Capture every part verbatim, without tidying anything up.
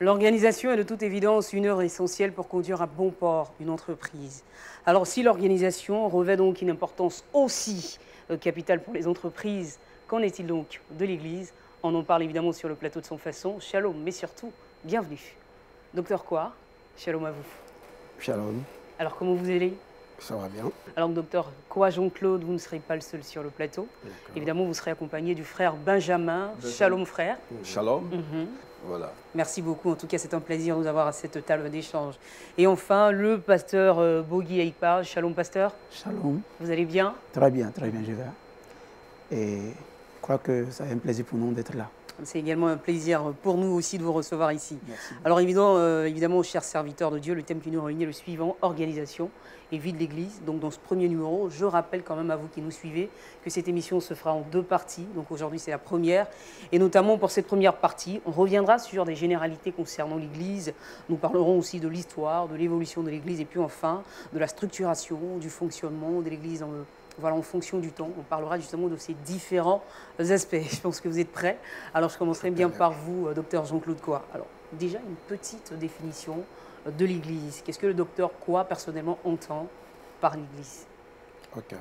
L'organisation est de toute évidence une heure essentielle pour conduire à bon port une entreprise. Alors si l'organisation revêt donc une importance aussi euh, capitale pour les entreprises, qu'en est-il donc de l'Église? On en parle évidemment sur le plateau de Sans Façon. Shalom, mais surtout, bienvenue. Docteur Koa, shalom à vous. Shalom. Alors comment vous allez? Ça va bien. Alors docteur Koa Jean-Claude, vous ne serez pas le seul sur le plateau. Évidemment, vous serez accompagné du frère Benjamin. Benjamin. Shalom frère. Shalom. Mm-hmm. Voilà. Merci beaucoup. En tout cas, c'est un plaisir de vous avoir à cette table d'échange. Et enfin, le pasteur euh, Bogi Aïkpa. Shalom pasteur. Shalom. Vous allez bien? Très bien, très bien, je vais. Et je crois que ça un plaisir pour nous d'être là. C'est également un plaisir pour nous aussi de vous recevoir ici. Merci. Alors évidemment, euh, évidemment, chers serviteurs de Dieu, le thème qui nous réunit est le suivant, organisation et vie de l'Église. Donc dans ce premier numéro, je rappelle quand même à vous qui nous suivez que cette émission se fera en deux parties. Donc aujourd'hui, c'est la première. Et notamment pour cette première partie, on reviendra sur des généralités concernant l'Église. Nous parlerons aussi de l'histoire, de l'évolution de l'Église et puis enfin de la structuration, du fonctionnement de l'Église en Voilà, en fonction du temps, on parlera justement de ces différents aspects. Je pense que vous êtes prêts. Alors, je commencerai bien par vous, docteur Jean-Claude Koa. Alors, déjà, une petite définition de l'Église. Qu'est-ce que le docteur Koa, personnellement, entend par l'Église? Ok.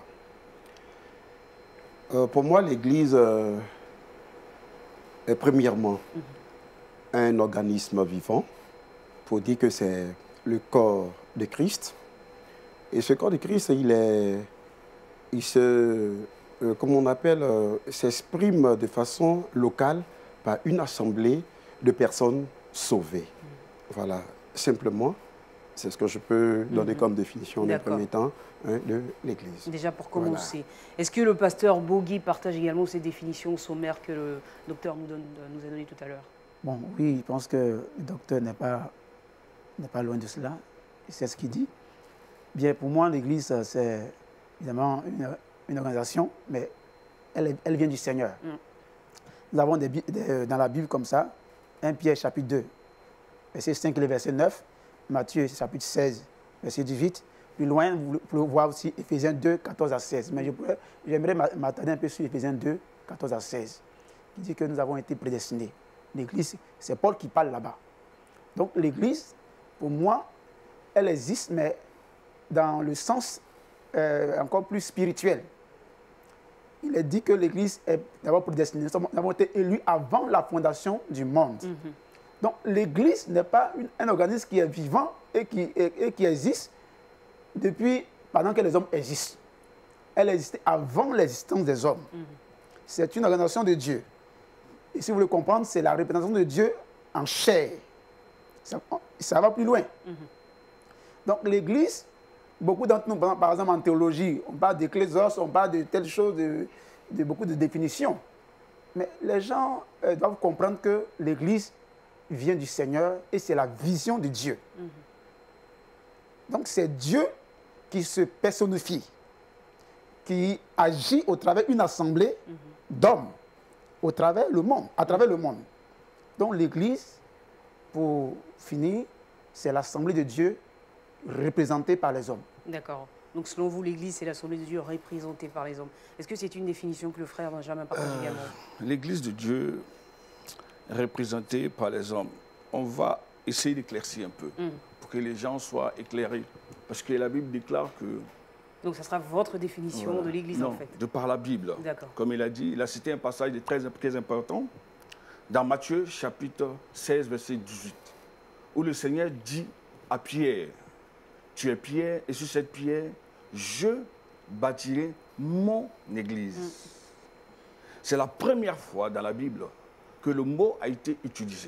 Euh, pour moi, l'Église euh, est premièrement mm-hmm. un organisme vivant, pour dire que c'est le corps de Christ. Et ce corps de Christ, il est... il se, euh, comme on appelle, euh, s'exprime de façon locale par une assemblée de personnes sauvées. Mmh. Voilà, simplement, c'est ce que je peux donner mmh. comme définition en premier temps hein, de l'Église. Déjà pour commencer, voilà. Est-ce que le pasteur Bogi partage également ces définitions sommaires que le docteur nous, donne, nous a données tout à l'heure? Bon, oui, je pense que le docteur n'est pas, n'est pas loin de cela. C'est ce qu'il dit. Bien, pour moi, l'Église, c'est... évidemment une, une organisation, mais elle, elle vient du Seigneur. Mm. Nous avons des, des, dans la Bible comme ça, premier Pierre chapitre deux, verset cinq et verset neuf, Matthieu chapitre seize, verset dix-huit. Plus loin, vous pouvez voir aussi Éphésiens deux, quatorze à seize. Mais j'aimerais m'attarder un peu sur Éphésiens deux, quatorze à seize, qui dit que nous avons été prédestinés. L'Église, c'est Paul qui parle là-bas. Donc l'Église, pour moi, elle existe, mais dans le sens Euh, encore plus spirituel. Il est dit que l'Église est d'abord prédestinée. Nous avons été élus avant la fondation du monde. Mm-hmm. Donc l'Église n'est pas une, un organisme qui est vivant et qui, et, et qui existe depuis, pendant que les hommes existent. Elle existait avant l'existence des hommes. Mm-hmm. C'est une organisation de Dieu. Et si vous voulez comprendre, c'est la représentation de Dieu en chair. Ça, ça va plus loin. Mm-hmm. Donc l'Église, beaucoup d'entre nous, par exemple en théologie, on parle d'ecclésios, on parle de telles choses, de, de beaucoup de définitions. Mais les gens euh, doivent comprendre que l'Église vient du Seigneur et c'est la vision de Dieu. Mm-hmm. Donc c'est Dieu qui se personnifie, qui agit au travers d'une assemblée mm-hmm. d'hommes, au travers le monde, à travers le monde. Donc l'Église, pour finir, c'est l'assemblée de Dieu représentée par les hommes. D'accord. Donc selon vous, l'Église, c'est l'assemblée de Dieu représentée par les hommes. Est-ce que c'est une définition que le frère Benjamin partage euh, également? L'Église de Dieu représentée par les hommes. On va essayer d'éclaircir un peu mm. pour que les gens soient éclairés. Parce que la Bible déclare que... Donc ça sera votre définition voilà. de l'Église non, en fait? de par la Bible. D'accord. Comme il a dit, il a cité un passage très, très important dans Matthieu chapitre seize, verset dix-huit, où le Seigneur dit à Pierre, tu es Pierre, et sur cette pierre, je bâtirai mon Église. Mm. C'est la première fois dans la Bible que le mot a été utilisé.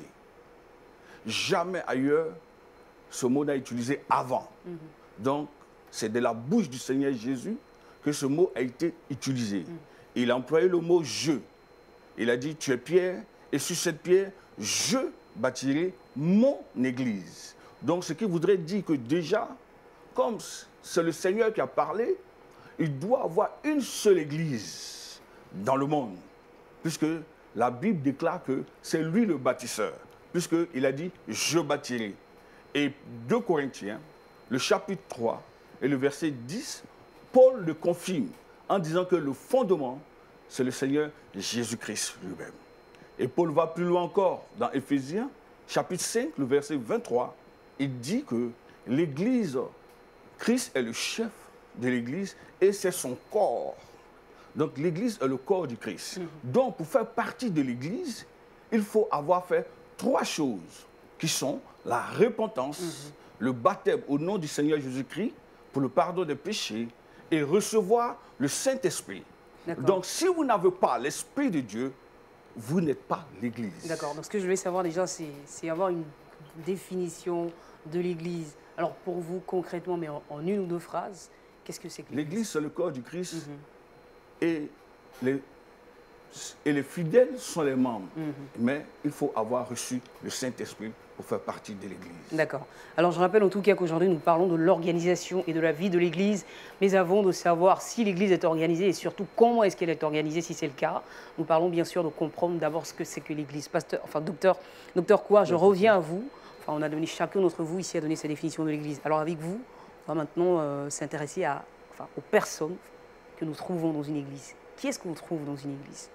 Jamais ailleurs, ce mot n'a été utilisé avant. Mm-hmm. Donc, c'est de la bouche du Seigneur Jésus que ce mot a été utilisé. Mm. Il a employé le mot « je ». Il a dit, tu es Pierre, et sur cette pierre, je bâtirai mon Église. Donc, ce qui voudrait dire que déjà, comme c'est le Seigneur qui a parlé, il doit avoir une seule église dans le monde, puisque la Bible déclare que c'est lui le bâtisseur, puisqu'il a dit « je bâtirai ». Et deux Corinthiens, le chapitre trois et le verset dix, Paul le confirme en disant que le fondement, c'est le Seigneur Jésus-Christ lui-même. Et Paul va plus loin encore dans Éphésiens, chapitre cinq, le verset vingt-trois, il dit que l'Église, Christ est le chef de l'Église et c'est son corps. Donc l'Église est le corps du Christ. Mm-hmm. Donc pour faire partie de l'Église, il faut avoir fait trois choses qui sont la repentance, mm-hmm. le baptême au nom du Seigneur Jésus-Christ pour le pardon des péchés et recevoir le Saint-Esprit. Donc si vous n'avez pas l'Esprit de Dieu, vous n'êtes pas l'Église. D'accord. Donc ce que je voulais savoir déjà, c'est avoir une définition de l'Église. Alors pour vous concrètement, mais en, en une ou deux phrases, qu'est-ce que c'est que l'Église? L'Église, c'est le corps du Christ. Mm-hmm. et, les, et les fidèles sont les membres. Mm-hmm. Mais il faut avoir reçu le Saint-Esprit pour faire partie de l'Église. D'accord. Alors je rappelle en tout cas qu'aujourd'hui nous parlons de l'organisation et de la vie de l'Église, mais avant de savoir si l'Église est organisée et surtout comment est-ce qu'elle est organisée si c'est le cas, nous parlons bien sûr de comprendre d'abord ce que c'est que l'Église. Pasteur, enfin docteur, docteur Kouar, je reviens à vous. Enfin, on a donné, chacun d'entre vous ici a donné sa définition de l'Église. Alors avec vous, on va maintenant euh, s'intéresser à, enfin, aux personnes que nous trouvons dans une Église. Qui est-ce qu'on trouve dans une Église?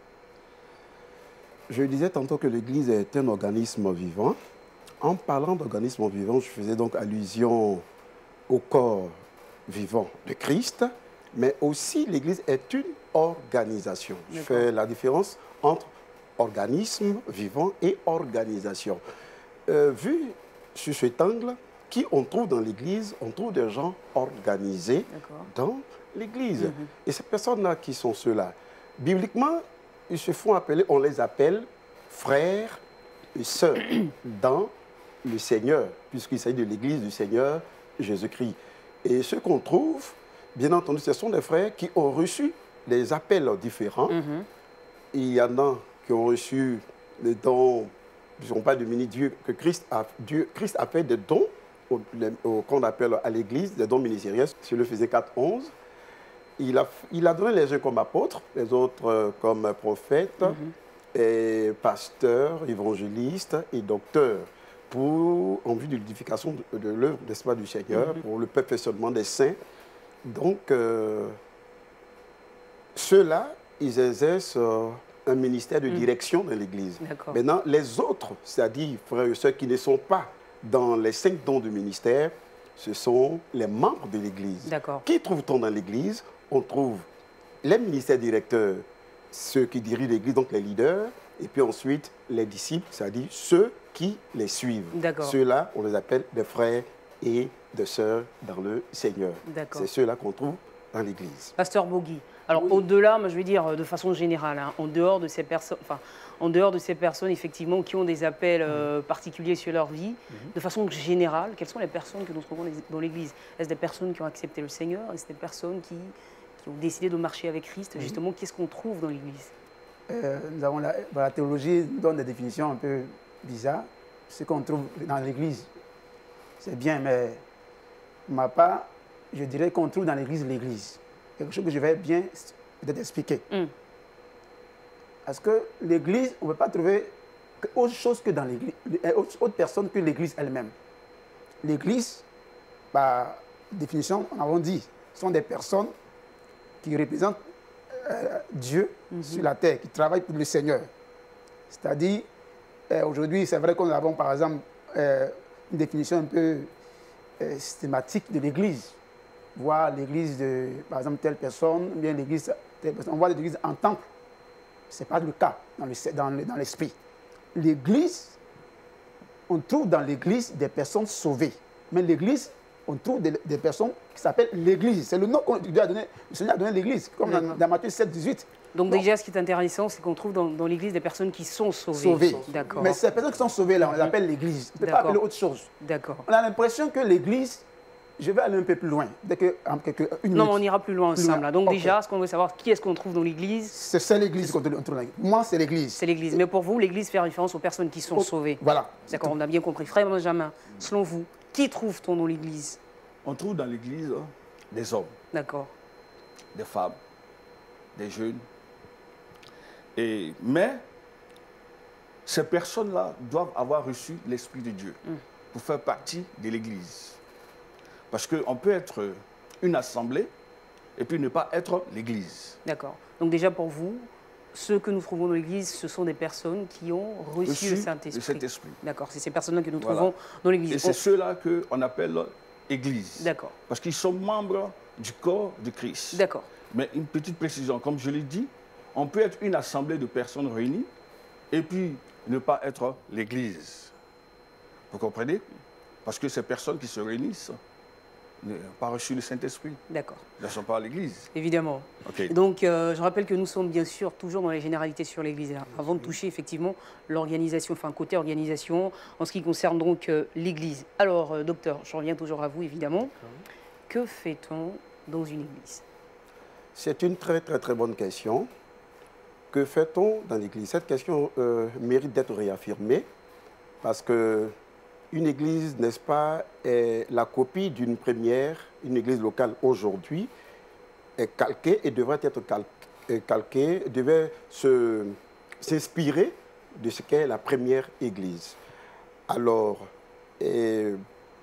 Je disais tantôt que l'Église est un organisme vivant. En parlant d'organisme vivant, je faisais donc allusion au corps vivant de Christ, mais aussi l'Église est une organisation. Je fais la différence entre organisme vivant et organisation. Euh, vu sur cet angle, qui on trouve dans l'Église, on trouve des gens organisés dans l'Église. Mm-hmm. Et ces personnes-là, qui sont ceux-là? Bibliquement, ils se font appeler, on les appelle frères et sœurs dans le Seigneur, puisqu'il s'agit de l'Église du Seigneur Jésus-Christ. Et ce qu'on trouve, bien entendu, ce sont des frères qui ont reçu des appels différents. Mm-hmm. Il y en a qui ont reçu les dons, puisqu'on parle du ministère que Christ a, Dieu, Christ a fait des dons qu'on appelle à l'Église, des dons ministériels, sur le Éphésiens quatre, onze. Il a, il a donné les uns comme apôtres, les autres euh, comme prophètes, mm-hmm. et pasteurs, évangélistes et docteurs, pour, en vue de l'édification de, de l'œuvre, n'est-ce pas, du Seigneur, mm-hmm. pour le perfectionnement des saints. Donc, euh, ceux-là, ils exercent euh, un ministère de mm. direction dans l'Église. Maintenant, les autres, c'est-à-dire frères et sœurs qui ne sont pas dans les cinq dons du ministère, ce sont les membres de l'Église. Qui trouve-t-on dans l'Église? On trouve les ministères directeurs, ceux qui dirigent l'Église, donc les leaders, et puis ensuite les disciples, c'est-à-dire ceux qui les suivent. Ceux-là, on les appelle des frères et des sœurs dans le Seigneur. C'est ceux-là qu'on trouve dans l'Église. Pasteur Bogui, alors oui. Au-delà, je veux dire de façon générale, hein, en dehors de ces personnes, enfin, en dehors de ces personnes effectivement qui ont des appels euh, particuliers sur leur vie, mm-hmm. de façon générale, quelles sont les personnes que nous trouvons dans l'Église? Est-ce des personnes qui ont accepté le Seigneur? Est-ce des personnes qui, qui ont décidé de marcher avec Christ? Mm-hmm. Justement, qu'est-ce qu'on trouve dans l'Église? euh, Nous avons la, la théologie donne des définitions un peu bizarres. Ce qu'on trouve dans l'Église, c'est bien, mais pour ma part, je dirais qu'on trouve dans l'Église l'Église. Quelque chose que je vais bien peut-être expliquer. Mm. Parce que l'Église, on ne peut pas trouver autre chose que dans l'Église, autre personne que l'Église elle-même. L'Église, par définition, on a dit, sont des personnes qui représentent euh, Dieu mm-hmm. sur la terre, qui travaillent pour le Seigneur. C'est-à-dire, euh, aujourd'hui, c'est vrai que nous avons par exemple euh, une définition un peu euh, systématique de l'Église. Voir l'église de, par exemple, telle personne, bien l'église, on voit l'église en temple. Ce n'est pas le cas dans l'esprit. Dans, dans l'église, on trouve dans l'église des personnes sauvées. Mais l'église, on trouve des, des personnes qui s'appellent l'église. C'est le nom que Dieu a donné, le Seigneur a donné l'église, comme dans, dans Matthieu sept, dix-huit. Donc, Donc déjà, ce qui est intéressant, c'est qu'on trouve dans, dans l'église des personnes qui sont sauvées. Sauvées. D'accord. Mais ces personnes qui sont sauvées, là, on les appelle l'église. On ne peut pas appeler autre chose. D'accord. On a l'impression que l'église... Je vais aller un peu plus loin. Dès que, en quelques, une non, minute. On ira plus loin ensemble. Plus loin. Donc okay. Déjà, ce qu'on veut savoir, qui est-ce qu'on trouve dans l'Église? C'est l'église qu'on trouve dans l'Église. Moi, c'est l'Église. C'est l'Église. Mais pour vous, l'Église fait référence aux personnes qui sont oh, sauvées. Voilà. D'accord, on a bien compris. Frère Benjamin, selon vous, qui trouve-t-on dans l'Église? On trouve dans l'Église hein, des hommes. D'accord. Des femmes, des jeunes. Et, mais ces personnes-là doivent avoir reçu l'Esprit de Dieu mm. pour faire partie de l'Église. Parce qu'on peut être une assemblée et puis ne pas être l'Église. D'accord. Donc déjà pour vous, ceux que nous trouvons dans l'Église, ce sont des personnes qui ont reçu, Reçu le le Saint-Esprit. Saint-Esprit. D'accord, c'est ces personnes-là que nous Voilà. trouvons dans l'Église. Et c'est ceux-là qu'on appelle Église. D'accord. Parce qu'ils sont membres du corps de Christ. D'accord. Mais une petite précision, comme je l'ai dit, on peut être une assemblée de personnes réunies et puis ne pas être l'Église. Vous comprenez? Parce que ces personnes qui se réunissent n'ont pas reçu le Saint-Esprit. D'accord. Elles ne sont pas à l'Église. Évidemment. Ok. Donc, euh, je rappelle que nous sommes bien sûr toujours dans les généralités sur l'Église. Là, avant de toucher effectivement l'organisation, enfin côté organisation, en ce qui concerne donc euh, l'Église. Alors, euh, docteur, je reviens toujours à vous évidemment. Que fait-on dans une Église? C'est une très très très bonne question. Que fait-on dans l'Église? Cette question euh, mérite d'être réaffirmée parce que une église, n'est-ce pas, est la copie d'une première, une église locale aujourd'hui, est calquée et devrait être cal calquée, devait s'inspirer de ce qu'est la première église. Alors, et,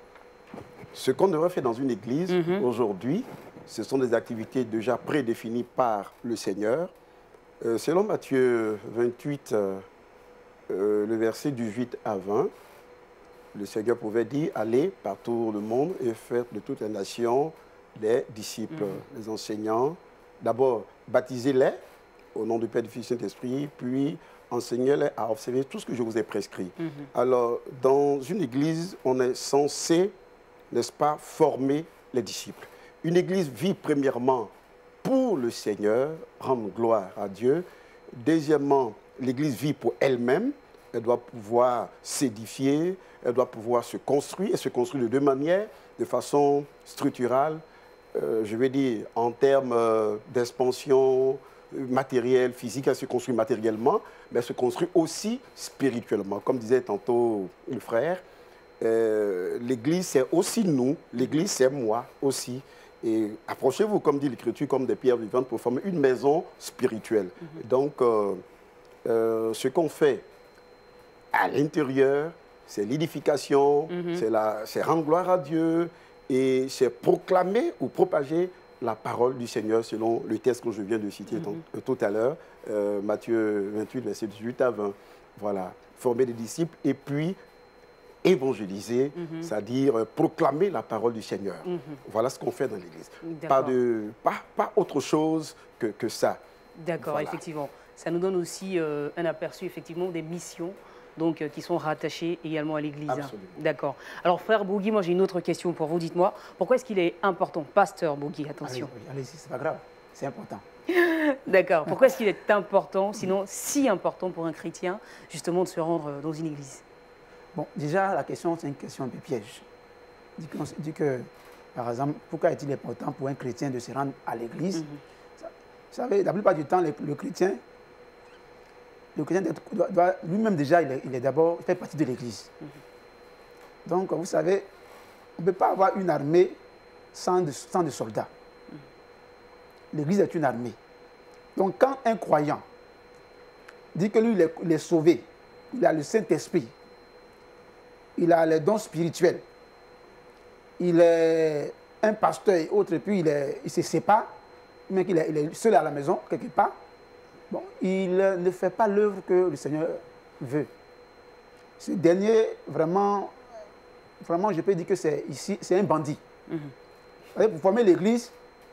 ce qu'on devrait faire dans une église mm-hmm. aujourd'hui, ce sont des activités déjà prédéfinies par le Seigneur. Euh, selon Matthieu vingt-huit, euh, euh, le verset dix-huit à vingt, le Seigneur pouvait dire, allez partout le monde et faites de toutes les nations des disciples, mmh. les enseignants. D'abord, baptisez-les au nom du Père, du Fils et du Saint-Esprit, puis enseignez-les à observer tout ce que je vous ai prescrit. Mmh. Alors, dans une église, on est censé, n'est-ce pas, former les disciples. Une église vit premièrement pour le Seigneur, rendre gloire à Dieu. Deuxièmement, l'église vit pour elle-même. Elle doit pouvoir s'édifier, elle doit pouvoir se construire, et se construire de deux manières, de façon structurale, euh, je vais dire en termes euh, d'expansion matérielle, physique, elle se construit matériellement, mais elle se construit aussi spirituellement. Comme disait tantôt le frère, euh, l'Église c'est aussi nous, l'Église c'est moi aussi. Et approchez-vous, comme dit l'Écriture, comme des pierres vivantes pour former une maison spirituelle. Mm-hmm. Donc, euh, euh, ce qu'on fait à l'intérieur, c'est l'édification, mm-hmm. c'est rendre gloire à Dieu et c'est proclamer ou propager la parole du Seigneur selon le texte que je viens de citer mm-hmm. tout à l'heure, euh, Matthieu vingt-huit, verset dix-huit à vingt. Voilà, former des disciples et puis évangéliser, mm-hmm. c'est-à-dire proclamer la parole du Seigneur. Mm-hmm. Voilà ce qu'on fait dans l'Église. Pas, de, pas, pas autre chose que, que ça. D'accord, voilà. Effectivement. Ça nous donne aussi euh, un aperçu effectivement des missions donc, euh, qui sont rattachées également à l'Église. D'accord. Alors, frère Bougui, moi j'ai une autre question pour vous. Dites-moi, pourquoi est-ce qu'il est important, pasteur Bougui, attention. Allez-y, allez c'est pas grave, c'est important. D'accord. Pourquoi est-ce qu'il est important, sinon si important pour un chrétien, justement de se rendre dans une Église? Bon, déjà, la question, c'est une question un peu piège. Dit que, dit que par exemple, pourquoi est-il important pour un chrétien de se rendre à l'Église? Mm-hmm. Vous savez, la plupart du temps, le, le chrétien, le chrétien doit, doit lui-même déjà, il est, il est d'abord, il fait partie de l'Église. Mm-hmm. Donc, vous savez, on ne peut pas avoir une armée sans de, sans de soldats. Mm-hmm. L'Église est une armée. Donc, quand un croyant dit que lui, il est, il est sauvé, il a le Saint-Esprit, il a les dons spirituels, il est un pasteur et autres, et puis il, est, il se sépare, mais qu'il est, il est seul à la maison, quelque part, bon, il ne fait pas l'œuvre que le Seigneur veut. Ce dernier, vraiment, vraiment je peux dire que c'est ici, c'est un bandit. Mm-hmm. Pour former l'Église,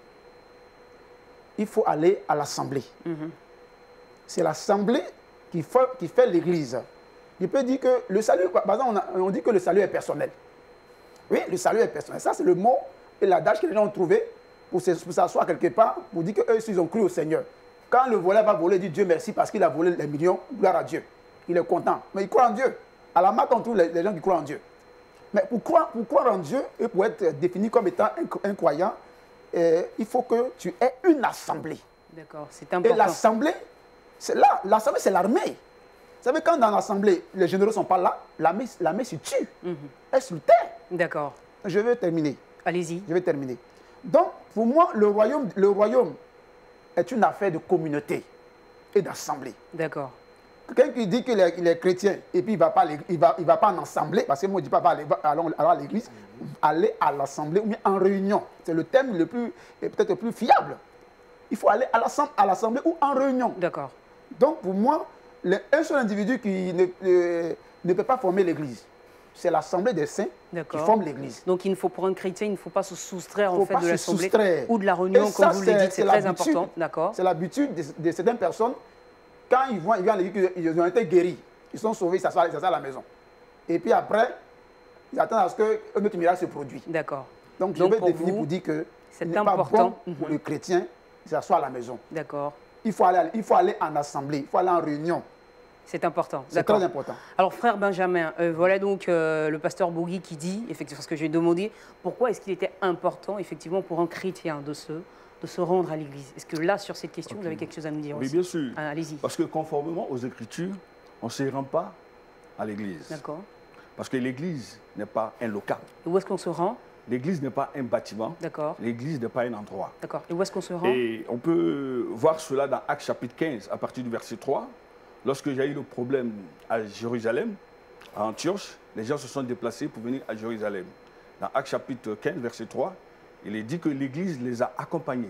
il faut aller à l'Assemblée. Mm-hmm. C'est l'Assemblée qui fait, qui fait l'Église. Je peux dire que le salut, par exemple, on, a, on dit que le salut est personnel. Oui, le salut est personnel. Ça, c'est le mot et l'adage que les gens ont trouvé pour s'asseoir quelque part, pour dire qu'eux, ils ont cru au Seigneur. Quand le voleur va voler, il dit Dieu merci parce qu'il a volé les millions, gloire à Dieu. Il est content. Mais il croit en Dieu. À la marque, on trouve les, les gens qui croient en Dieu. Mais pour croire, pour croire en Dieu et pour être défini comme étant un, un croyant, euh, il faut que tu aies une assemblée. D'accord, c'est important. Et l'assemblée, c'est là. L'assemblée, c'est l'armée. Vous savez, quand dans l'Assemblée, les généraux ne sont pas là, l'armée se tue. Mm-hmm. Elle se terre. D'accord. Je vais terminer. Allez-y. Je vais terminer. Donc, pour moi, le royaume, le royaume est une affaire de communauté et d'assemblée. D'accord. Quelqu'un qui dit qu'il est, il est chrétien et puis il ne va, va, va pas en assemblée, parce que moi je ne dis pas aller à l'église, mm-hmm. aller à l'assemblée ou bien en réunion. C'est le thème le plus, peut-être le plus fiable. Il faut aller à l'assemblée ou en réunion. D'accord. Donc pour moi, le, un seul individu qui ne, euh, ne peut pas former l'Église, c'est l'Assemblée des saints qui forme l'Église. Donc il ne faut, pour un chrétien, il ne faut pas se soustraire en fait pas de l'Assemblée ou de la Et réunion, ça, comme vous le dites, c'est très important. C'est l'habitude de, de certaines personnes, quand ils voient, ils viennent à l'église, ils ont été guéris, ils sont sauvés, ils s'assoient à la maison. Et puis après, ils attendent à ce qu'un autre miracle se produise. D'accord. Donc je Donc, vais pour définir vous, pour dire que c'est important bon pour mm-hmm. le chrétien de s'asseoir à la maison. D'accord. Il faut aller, il faut aller en assemblée, il faut aller en réunion. C'est important. C'est très important. Alors, frère Benjamin, euh, voilà donc euh, le pasteur Bougui qui dit, effectivement, ce que j'ai demandé, pourquoi est-ce qu'il était important, effectivement, pour un chrétien de se, de se rendre à l'église? Est-ce que là, sur cette question, okay. vous avez quelque chose à nous dire oui, aussi? Oui, bien sûr. Ah, allez-y. Parce que conformément aux Écritures, on ne se rend pas à l'église. D'accord. Parce que l'église n'est pas un local. Et où est-ce qu'on se rend? L'église n'est pas un bâtiment. D'accord. L'église n'est pas un endroit. D'accord. Et où est-ce qu'on se rend? Et on peut voir cela dans Actes chapitre quinze, à partir du verset trois. Lorsque j'ai eu le problème à Jérusalem, à Antioche, les gens se sont déplacés pour venir à Jérusalem. Dans Actes chapitre quinze, verset trois, il est dit que l'Église les a accompagnés.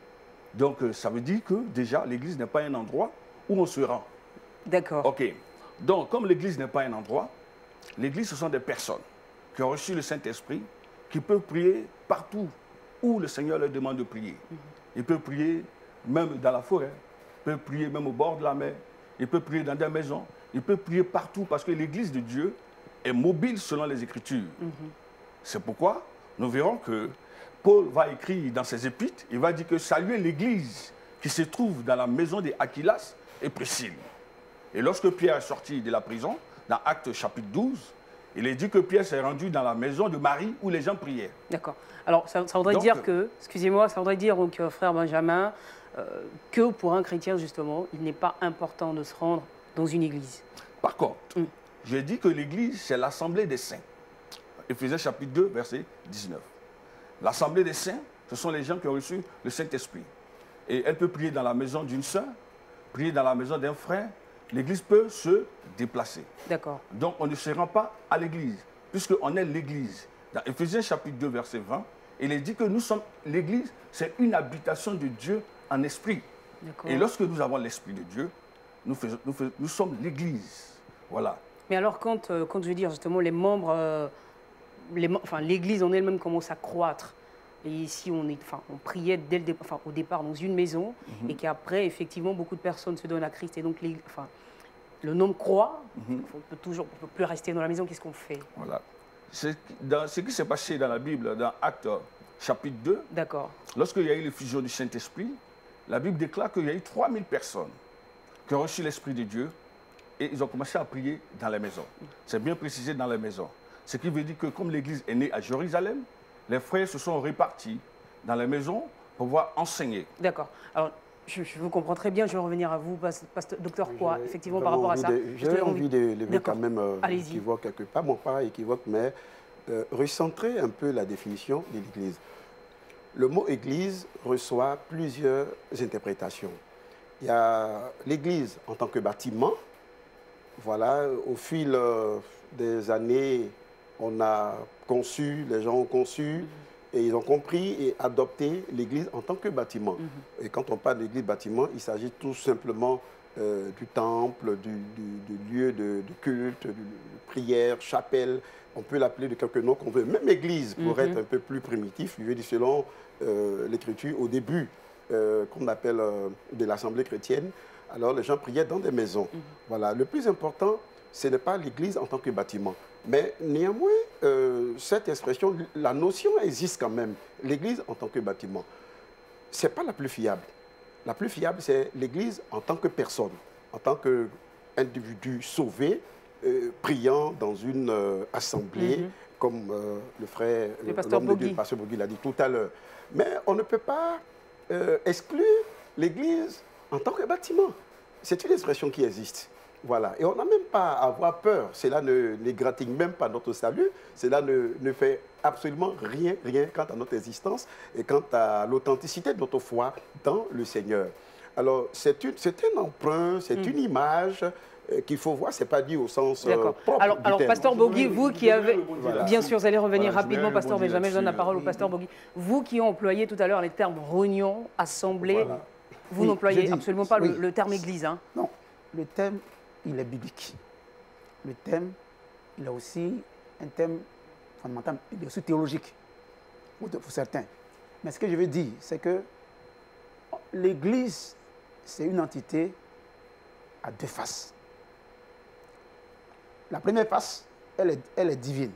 Donc ça veut dire que déjà, l'Église n'est pas un endroit où on se rend. D'accord. OK. Donc, comme l'Église n'est pas un endroit, l'Église, ce sont des personnes qui ont reçu le Saint-Esprit, qui peuvent prier partout où le Seigneur leur demande de prier. Mm-hmm. Ils peuvent prier même dans la forêt, ils peuvent prier même au bord de la mer, ils peuvent prier dans des maisons, ils peuvent prier partout parce que l'Église de Dieu est mobile selon les Écritures. Mm-hmm. C'est pourquoi nous verrons que Paul va écrire dans ses épîtres, il va dire que saluez l'Église qui se trouve dans la maison d'Aquilas et Priscille. Et lorsque Pierre est sorti de la prison, dans Actes chapitre douze, il est dit que Pierre s'est rendu dans la maison de Marie où les gens priaient. D'accord. Alors, ça, ça voudrait donc, dire que, excusez-moi, ça voudrait dire, donc, frère Benjamin, euh, que pour un chrétien, justement, il n'est pas important de se rendre dans une église. Par contre, mm. j'ai dit que l'église, c'est l'assemblée des saints. Éphésiens chapitre deux, verset dix-neuf. L'assemblée des saints, ce sont les gens qui ont reçu le Saint-Esprit. Et elle peut prier dans la maison d'une sœur, prier dans la maison d'un frère. L'église peut se déplacer. D'accord. Donc, on ne se rend pas à l'église, puisqu'on est l'église. Dans Éphésiens chapitre deux, verset vingt, il est dit que nous sommes l'église, c'est une habitation de Dieu en esprit. Et lorsque nous avons l'esprit de Dieu, nous, faisons, nous, faisons, nous sommes l'église. Voilà. Mais alors, quand, euh, quand je veux dire justement les membres, euh, les, enfin, l'église en elle-même commence à croître, et ici, on, est, enfin, on priait dès le dé, enfin, au départ dans une maison, mm-hmm. et qu'après, effectivement, beaucoup de personnes se donnent à Christ. Et donc, les, enfin, le nombre croît, mm-hmm. on ne peut toujours on peut plus rester dans la maison. Qu'est-ce qu'on fait? Voilà. C'est dans, ce qui s'est passé dans la Bible, dans Actes chapitre deux, lorsqu'il y a eu l'effusion du Saint-Esprit, la Bible déclare qu'il y a eu trois mille personnes qui ont reçu l'Esprit de Dieu et ils ont commencé à prier dans les maisons. C'est bien précisé dans les maisons. Ce qui veut dire que comme l'Église est née à Jérusalem, les frères se sont répartis dans les maisons pour pouvoir enseigner. D'accord. Alors, je, je vous comprends très bien. Je vais revenir à vous, pasteur, docteur Quoi, effectivement, par rapport à ça. J'ai envie de lever quand même euh, équivoque quelque part. Bon, pas équivoque, mais euh, recentrer un peu la définition de l'Église. Le mot Église reçoit plusieurs interprétations. Il y a l'Église en tant que bâtiment. Voilà, au fil euh, des années, on a conçu, les gens ont conçu, mm-hmm. et ils ont compris et adopté l'Église en tant que bâtiment. Mm-hmm. Et quand on parle d'Église bâtiment, il s'agit tout simplement euh, du temple, du, du, du lieu de, de culte, de, de prière, chapelle. On peut l'appeler de quelques noms qu'on veut. Même Église, pour mm-hmm. être un peu plus primitif, je veux dire selon euh, l'Écriture, au début, euh, qu'on appelle euh, de l'Assemblée chrétienne, alors les gens priaient dans des maisons. Mm-hmm. Voilà. Le plus important, ce n'est pas l'Église en tant que bâtiment. Mais néanmoins, euh, cette expression, la notion existe quand même. L'Église en tant que bâtiment. Ce n'est pas la plus fiable. La plus fiable, c'est l'Église en tant que personne, en tant qu'individu sauvé, euh, priant dans une euh, assemblée, mm-hmm. comme euh, le frère, le pasteur Bougui. Le pasteur Bougui l'a dit tout à l'heure. Mais on ne peut pas euh, exclure l'Église en tant que bâtiment. C'est une expression qui existe. Voilà. Et on n'a même pas à avoir peur. Cela ne n'égratigne même pas notre salut. Cela ne, ne fait absolument rien, rien quant à notre existence et quant à l'authenticité de notre foi dans le Seigneur. Alors, c'est un emprunt, c'est mmh. une image euh, qu'il faut voir. Ce n'est pas dit au sens euh, propre alors, du alors terme. pasteur Bougui, vous qui avez... Voilà. Bien sûr, vous allez revenir voilà, rapidement, pasteur Benjamin. Je donne la parole au pasteur mmh. Bougui. Vous qui ont employé tout à l'heure les termes réunion, assemblée... Voilà. Vous Oui, n'employez je dis- absolument pas le, oui. le terme église. Hein. Non, le thème, il est biblique. Le thème, il a aussi un thème fondamental, il est aussi théologique, pour, pour certains. Mais ce que je veux dire, c'est que l'Église, c'est une entité à deux faces. La première face, elle est, elle est divine.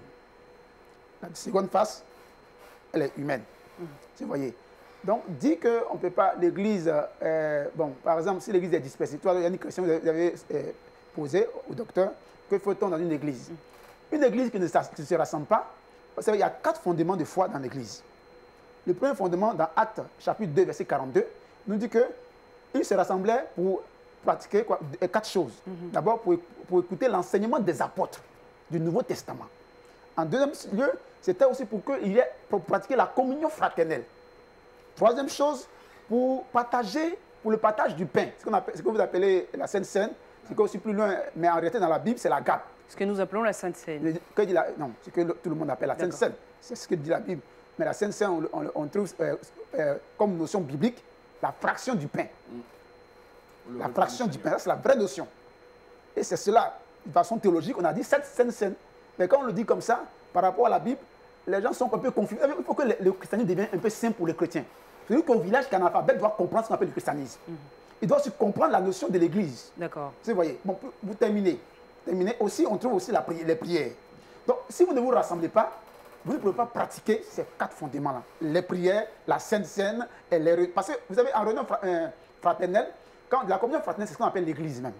La seconde face, elle est humaine. Mm. Vous voyez. Donc, dit qu'on ne peut pas, l'Église, euh, bon, par exemple, si l'Église est dispersée, toi, il y a une question que vous avez euh, posée au docteur, que faut-on dans une Église? Mm. Une Église qui ne, qui ne se rassemble pas, parce qu'il y a quatre fondements de foi dans l'Église. Le premier fondement, dans Actes, chapitre deux, verset quarante-deux, nous dit qu'ils se rassemblaient pour pratiquer quoi, quatre choses. Mm-hmm. D'abord, pour, pour écouter l'enseignement des apôtres du Nouveau Testament. En deuxième lieu, c'était aussi pour, qu'il y ait, pour pratiquer la communion fraternelle. Troisième chose, pour partager, pour le partage du pain. Ce, qu'on appelle, ce que vous appelez la Sainte Seine, c'est aussi plus loin, mais en réalité dans la Bible, c'est la gape. Ce que nous appelons la Sainte Seine. Que dit la, non, c'est que le, tout le monde appelle la Sainte Seine. C'est ce que dit la Bible. Mais la Sainte Seine, on, on, on trouve euh, euh, comme notion biblique la fraction du pain. Mmh. La fraction du pain, ça c'est la vraie notion. Et c'est cela, de façon théologique, on a dit cette Sainte Seine. Mais quand on le dit comme ça, par rapport à la Bible, les gens sont un peu confus. Il faut que le, le christianisme devienne un peu simple pour les chrétiens. C'est-à-dire qu'au village, qu'un analphabète doit comprendre ce qu'on appelle le christianisme. Mmh. Il doit aussi comprendre la notion de l'Église. D'accord. Vous voyez, bon, vous terminez. terminez. Aussi, on trouve aussi la pri les prières. Donc, si vous ne vous rassemblez pas, vous ne pouvez pas pratiquer ces quatre fondements-là. Les prières, la Sainte Seine, et les... Parce que vous avez en réunion fraternelle, quand la communion fraternelle, c'est ce qu'on appelle l'Église même.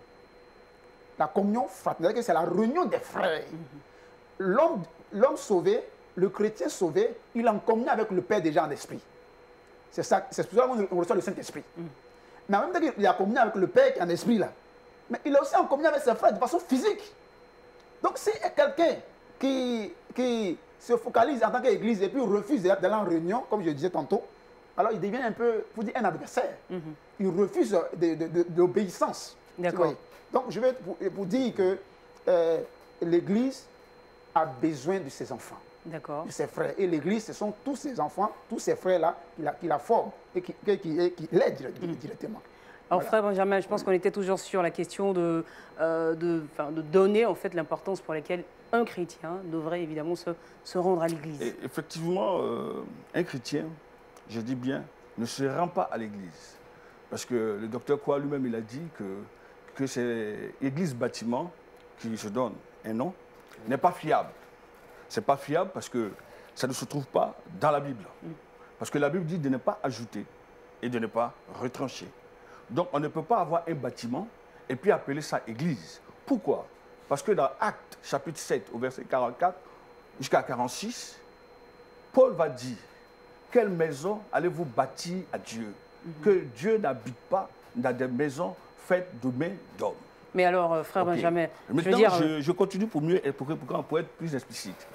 La communion fraternelle, c'est la réunion des frères. Mmh. L'homme sauvé, le chrétien sauvé, il est en communion avec le Père déjà en esprit. C'est ça, c'est pour ça qu'on reçoit le Saint-Esprit. Mmh. Mais en même temps qu'il est en communion avec le Père en esprit là, mais il est aussi en communion avec ses frères de façon physique. Donc si quelqu'un qui, qui se focalise en tant qu'église et puis refuse d'aller en réunion, comme je disais tantôt, alors il devient un peu, vous dire, un adversaire. Mm-hmm. Il refuse de, de, de, de l'obéissance. D'accord. Donc je vais vous, vous dire que euh, l'église a besoin de ses enfants, de ses frères. Et l'église, ce sont tous ces enfants, tous ces frères-là qui la, qui la forment et qui, qui, qui, qui l'aident directement. Alors voilà. Frère Benjamin, je pense qu'on était toujours sur la question de, euh, de, de donner en fait l'importance pour laquelle un chrétien devrait évidemment se, se rendre à l'église. Effectivement, euh, un chrétien, je dis bien, ne se rend pas à l'église. Parce que le docteur Kwa lui-même, il a dit que, que c'est l'église bâtiment qui se donne un nom, n'est pas fiable. Ce n'est pas fiable parce que ça ne se trouve pas dans la Bible. Mm. Parce que la Bible dit de ne pas ajouter et de ne pas retrancher. Donc, on ne peut pas avoir un bâtiment et puis appeler ça église. Pourquoi? Parce que dans Actes, chapitre sept, au verset quarante-quatre jusqu'à quarante-six, Paul va dire, quelle maison allez-vous bâtir à Dieu? Mm-hmm. Que Dieu n'habite pas dans des maisons faites de mains d'hommes. Mais alors, euh, frère okay. Benjamin, Maintenant, je, veux dire... je, je continue pour mieux, pour, pour, pour être plus explicite.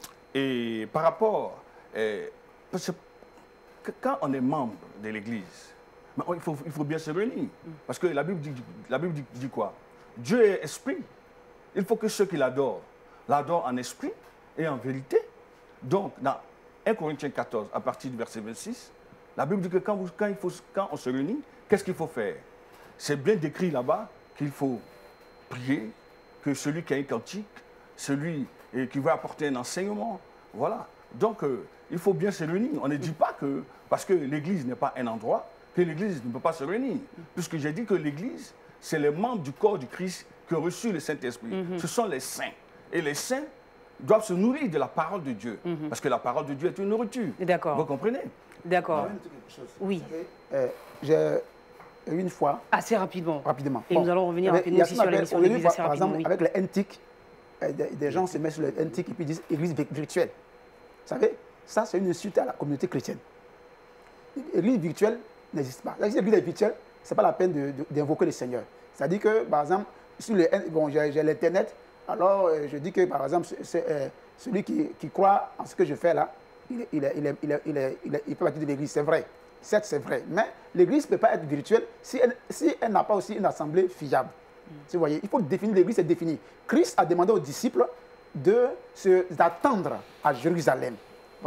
Et par rapport, euh, parce que quand on est membre de l'Église, il faut, il faut bien se réunir. Parce que la Bible dit, la Bible dit, dit quoi? Dieu est esprit. Il faut que ceux qui l'adorent, l'adorent en esprit et en vérité. Donc, dans un Corinthiens quatorze, à partir du verset vingt-six, la Bible dit que quand, vous, quand, il faut, quand on se réunit, qu'est-ce qu'il faut faire? C'est bien décrit là-bas qu'il faut prier, que celui qui a un cantique, celui qui veut apporter un enseignement, voilà. Donc, euh, il faut bien se réunir. On ne dit pas que, parce que l'Église n'est pas un endroit, que l'Église ne peut pas se réunir. Puisque j'ai dit que l'Église, c'est les membres du corps du Christ qui ont reçu le Saint-Esprit. Mm-hmm. Ce sont les saints. Et les saints doivent se nourrir de la parole de Dieu. Mm-hmm. Parce que la parole de Dieu est une nourriture. D'accord. Vous comprenez? D'accord. Oui. Euh, j'ai une fois... Assez rapidement. Rapidement. Et bon. Nous allons revenir rapidement aussi sur l'émission de l'Église assez rapidement. Par exemple, oui. avec le N T I C, euh, des, des gens se mettent sur le N T I C et puis disent Église virtuelle. Vous savez, ça c'est une insulte à la communauté chrétienne. L'église virtuelle n'existe pas. Si l'église est virtuelle, ce n'est pas la peine d'invoquer de, de, le Seigneur. C'est-à-dire que, par exemple, sur le, bon, j'ai l'Internet, alors euh, je dis que, par exemple, c'est, euh, celui qui, qui croit en ce que je fais là, il, il, il, il, il, il, il, il peut partir de l'église, c'est vrai. Certes, c'est vrai. Mais l'église ne peut pas être virtuelle si elle, si elle n'a pas aussi une assemblée fiable. Mm. Vous voyez, il faut définir, l'église est définie. Christ a demandé aux disciples de se, d'attendre à Jérusalem. Vous voyez,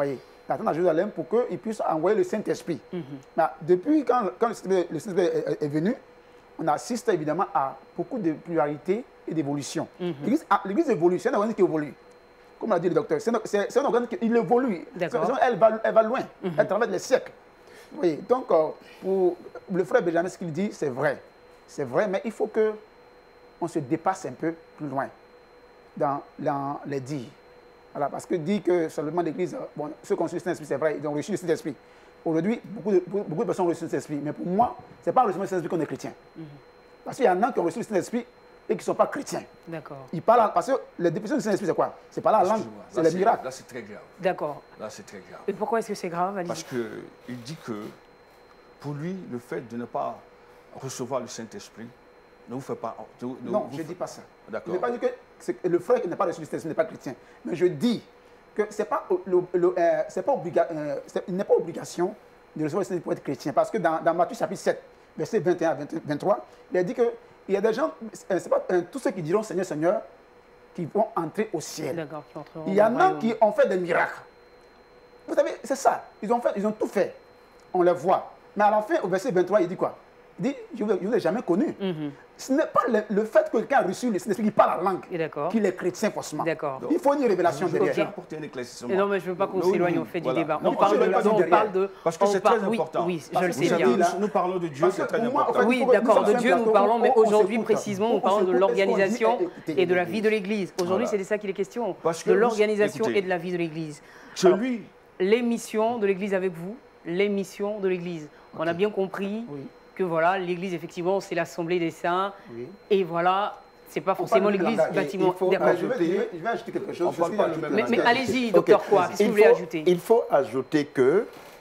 d'attendre à Jérusalem pour qu'il puisse envoyer le Saint-Esprit. Mm-hmm. Mais depuis quand, quand le Saint-Esprit est, est venu, on assiste évidemment à beaucoup de pluralité et d'évolution. Mm-hmm. L'Église évolue, c'est un organisme qui évolue. Comme l'a dit le docteur, c'est un, un organisme qui évolue. Elle va, elle va loin, mm-hmm. elle traverse les siècles. Oui, donc euh, pour le frère Benjamin, ce qu'il dit, c'est vrai. C'est vrai, mais il faut qu'on se dépasse un peu plus loin dans, dans les dires. Voilà, parce que dit que seulement l'Église, bon, ceux qui ont reçu le Saint-Esprit, c'est vrai, ils ont reçu le Saint-Esprit. Aujourd'hui, beaucoup de, beaucoup de personnes ont reçu le Saint-Esprit, mais pour moi, ce n'est pas le Saint-Esprit qu'on est chrétien. Mm-hmm. Parce qu'il y en a qui ont reçu le Saint-Esprit et qui ne sont pas chrétiens. D'accord. Ils parlent, parce que la définition du Saint-Esprit, c'est quoi? C'est pas la langue, c'est le miracle. Là, c'est très grave. D'accord. Là, c'est très grave. Et pourquoi est-ce que c'est grave, Alice? Parce qu'il dit que, pour lui, le fait de ne pas recevoir le Saint-Esprit ne vous fait pas... Ne, non, je ne dis pas ça. D'accord. Je n'ai pas dit que le frère qui n'a pas reçu le Saint-Esprit n'est pas chrétien. Mais je dis que ce n'est pas, euh, pas, obliga, euh, n'est pas obligation de recevoir le Saint-Esprit pour être chrétien. Parce que dans, dans Matthieu chapitre sept, verset vingt et un à vingt-trois, il a dit que il y a des gens, c'est pas euh, tous ceux qui diront Seigneur, Seigneur, qui vont entrer au ciel. Il y en a qui ont fait des miracles. Vous savez, c'est ça. Ils ont, fait, ils ont tout fait. On les voit. Mais à la fin, au verset vingt-trois, il dit quoi? Il dit, je ne vous ai jamais connu. Mm-hmm. Ce n'est pas le, le fait que quelqu'un a reçu le Saint-Esprit qui parle la langue, qu'il est chrétien forcément. Il faut une révélation derrière. Je vais apporter un éclaircissement. Non, mais je ne veux pas qu'on s'éloigne, on fait du débat. On parle de... Parce que c'est très important. Oui, je le sais bien. Nous parlons de Dieu, c'est très important. Oui, d'accord, de Dieu nous parlons, mais aujourd'hui précisément, nous parlons de l'organisation et de la vie de l'Église. Aujourd'hui, c'est de ça qu'il est question, de l'organisation et de la vie de l'Église. Celui... Les missions de l'Église avec vous, les missions de l'Église. On a bien compris que voilà, l'Église, effectivement, c'est l'Assemblée des saints. Oui. Et voilà, c'est pas forcément l'Église bâtiment. Faut, je, vais, je vais ajouter quelque chose. Je pas le mais mais allez-y, docteur okay. Quoi, qu'est-ce que vous voulez ajouter? Il faut ajouter que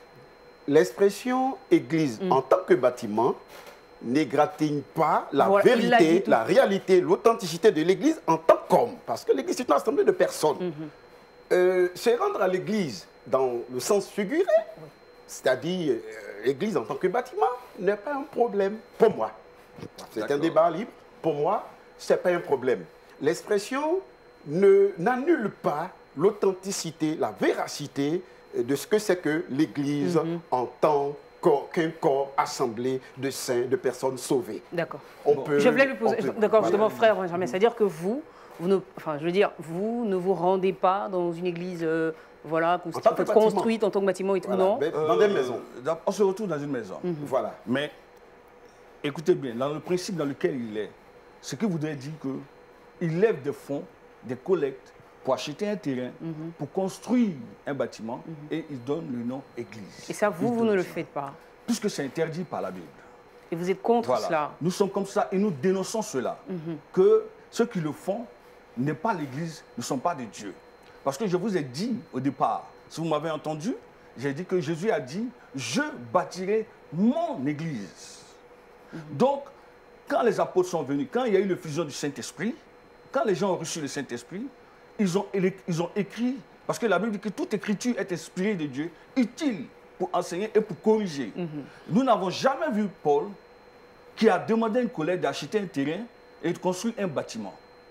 l'expression Église mm. en tant que bâtiment n'égratigne pas la voilà, vérité, la réalité, l'authenticité de l'Église en tant qu'homme. Parce que l'Église, c'est une assemblée de personnes. Mm-hmm. euh, se rendre à l'Église dans le sens figuré, oui. c'est-à-dire euh, l'Église en tant que bâtiment, n'est pas un problème pour moi. C'est un débat libre. Pour moi, ce n'est pas un problème. L'expression n'annule pas l'authenticité, la véracité de ce que c'est que l'Église mm-hmm. en tant qu'un corps assemblé de saints, de personnes sauvées. D'accord. Bon. Je voulais lui poser... D'accord, justement, frère Benjamin, c'est-à-dire que vous, vous ne, enfin, je veux dire, vous ne vous rendez pas dans une église... Euh, Voilà, construite en tant que bâtiment et tout, voilà, non euh, Dans des maisons. On se retrouve dans une maison. Mm-hmm. Voilà. Mais, écoutez bien, dans le principe dans lequel il est, ce qui voudrait dire qu'il lève des fonds, des collectes, pour acheter un terrain, mm-hmm. pour construire un bâtiment, mm-hmm. et il donne le nom Église. Et ça, vous, vous ne le faites pas? Puisque c'est interdit par la Bible. Et vous êtes contre voilà. cela? Nous sommes comme ça et nous dénonçons cela. Mm-hmm. Que ceux qui le font n'est pas l'Église, ne sont pas de Dieu. Parce que je vous ai dit au départ, si vous m'avez entendu, j'ai dit que Jésus a dit « Je bâtirai mon Église mm-hmm. ». Donc, quand les apôtres sont venus, quand il y a eu l'effusion du Saint-Esprit, quand les gens ont reçu le Saint-Esprit, ils ont, ils ont écrit, parce que la Bible dit que toute écriture est inspirée de Dieu, utile pour enseigner et pour corriger. Mm-hmm. Nous n'avons jamais vu Paul qui a demandé à une collègue d'acheter un terrain et de construire un bâtiment.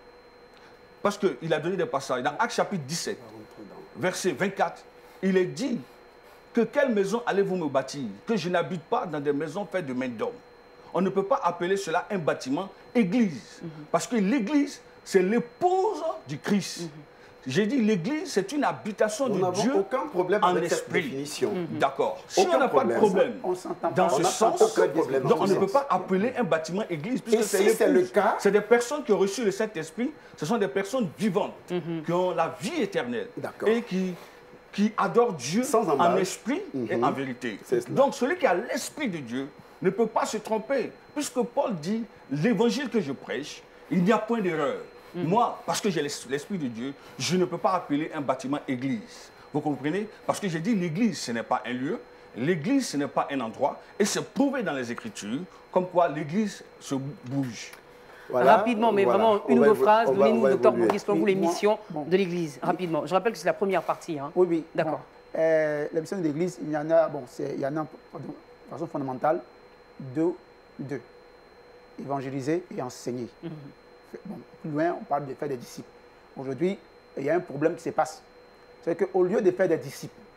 Parce qu'il a donné des passages. Dans Actes chapitre dix-sept, verset vingt-quatre, il est dit que quelle maison allez-vous me bâtir? Que je n'habite pas dans des maisons faites de main d'homme. On ne peut pas appeler cela un bâtiment église. Mm-hmm. Parce que l'église, c'est l'épouse du Christ. Mm-hmm. J'ai dit l'église, c'est une habitation Nous de Dieu aucun problème en avec esprit. Cette définition. Mm-hmm. D'accord. Si on n'a pas de problème on dans ce sens, problème donc on ne peut sens. pas appeler un bâtiment église. Puisque Et si c'est le cas, c'est des personnes qui ont reçu le Saint-Esprit, ce sont des personnes vivantes, mm-hmm. qui ont la vie éternelle et qui, qui adorent Dieu en esprit mm-hmm. et en vérité. Donc celui qui a l'esprit de Dieu ne peut pas se tromper. Puisque Paul dit, l'évangile que je prêche, il n'y a point d'erreur. Mmh. Moi, parce que j'ai l'esprit de Dieu, je ne peux pas appeler un bâtiment église. Vous comprenez? Parce que j'ai dit l'église, ce n'est pas un lieu. L'église, ce n'est pas un endroit. Et c'est prouvé dans les Écritures, comme quoi l'église se bouge. Voilà, Rapidement, mais voilà. vraiment, une nouvelle phrase. Donnez-nous, docteur, pour qui sont vous les missions bon. de l'église. Rapidement. Je rappelle que c'est la première partie. Hein. Oui, oui. D'accord. Bon. Euh, la mission de l'église, il y en a, bon, il y en a pardon, de façon fondamentale, deux. deux. Évangéliser et enseigner. Mmh. Bon, plus loin, on parle de faire des disciples. Aujourd'hui, il y a un problème qui se passe. C'est qu'au lieu de faire des disciples,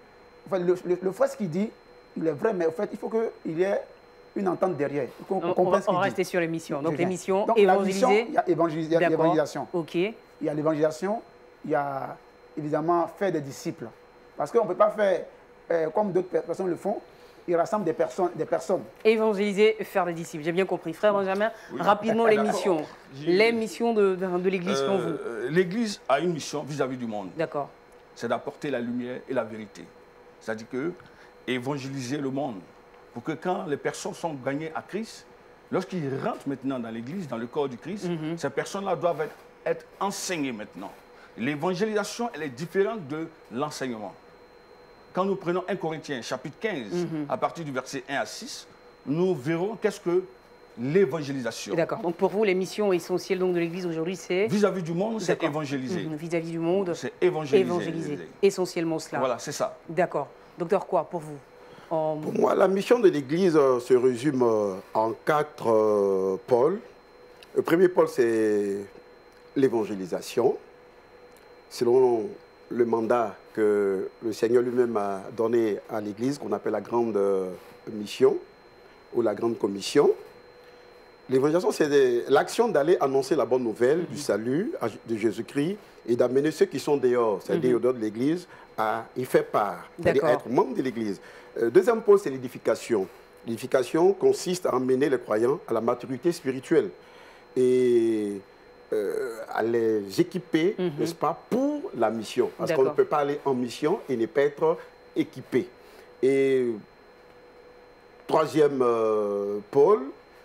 enfin, le, le, le frère, ce qu'il dit, il est vrai, mais en fait, il faut qu'il y ait une entente derrière. Qu'on on, comprenne ce qu'il on va dit. rester sur l'émission. Donc, Je viens. l'émission Donc, la mission, évangéliser. il y a évangélis- il y a D'accord. l'évangélisation. OK. Il y a l'évangélisation, il y a évidemment faire des disciples. Parce qu'on ne peut pas faire euh, comme d'autres personnes le font, ils rassemblent des personnes. Des personnes. Évangéliser, faire des disciples. J'ai bien compris. Frère Benjamin, Oui. rapidement D'accord. l'émission. J'ai- L'émission de, de, de l'Église selon vous. Euh, L'Église a une mission vis-à-vis du monde. D'accord. C'est d'apporter la lumière et la vérité. C'est-à-dire que évangéliser le monde pour que quand les personnes sont gagnées à Christ, lorsqu'ils rentrent maintenant dans l'Église, dans le corps du Christ, Mhm. ces personnes-là doivent être, être enseignées maintenant. L'évangélisation, elle est différente de l'enseignement. Quand nous prenons un Corinthiens, chapitre quinze, Mhm. à partir du verset un à six, nous verrons qu'est-ce que l'évangélisation. D'accord. Donc pour vous, les missions essentielles donc, de l'Église aujourd'hui, c'est Vis-à-vis du monde, c'est D'accord. évangéliser. Mhm. Vis-à-vis du monde, C'est évangéliser. évangéliser. Essentiellement cela. Voilà, c'est ça. D'accord. Docteur, quoi pour vous? En- Pour moi, la mission de l'Église euh, se résume euh, en quatre euh, pôles. Le premier pôle, c'est l'évangélisation. Selon le mandat que le Seigneur lui-même a donné à l'Église, qu'on appelle la grande euh, mission ou la grande commission. L'évangélisation, c'est des- l'action d'aller annoncer la bonne nouvelle du salut à- de Jésus-Christ et d'amener ceux qui sont dehors, c'est-à-dire au dehors de l'Église, à y faire part, c'est-à-dire à D'accord. être membre de l'Église. Euh, deuxième pôle, c'est l'édification. L'édification consiste à emmener les croyants à la maturité spirituelle et euh, à les équiper, Mhm. n'est-ce pas, pour la mission. Parce qu'on ne D'accord. peut pas aller en mission et ne pas être équipé. Et troisième euh, pôle,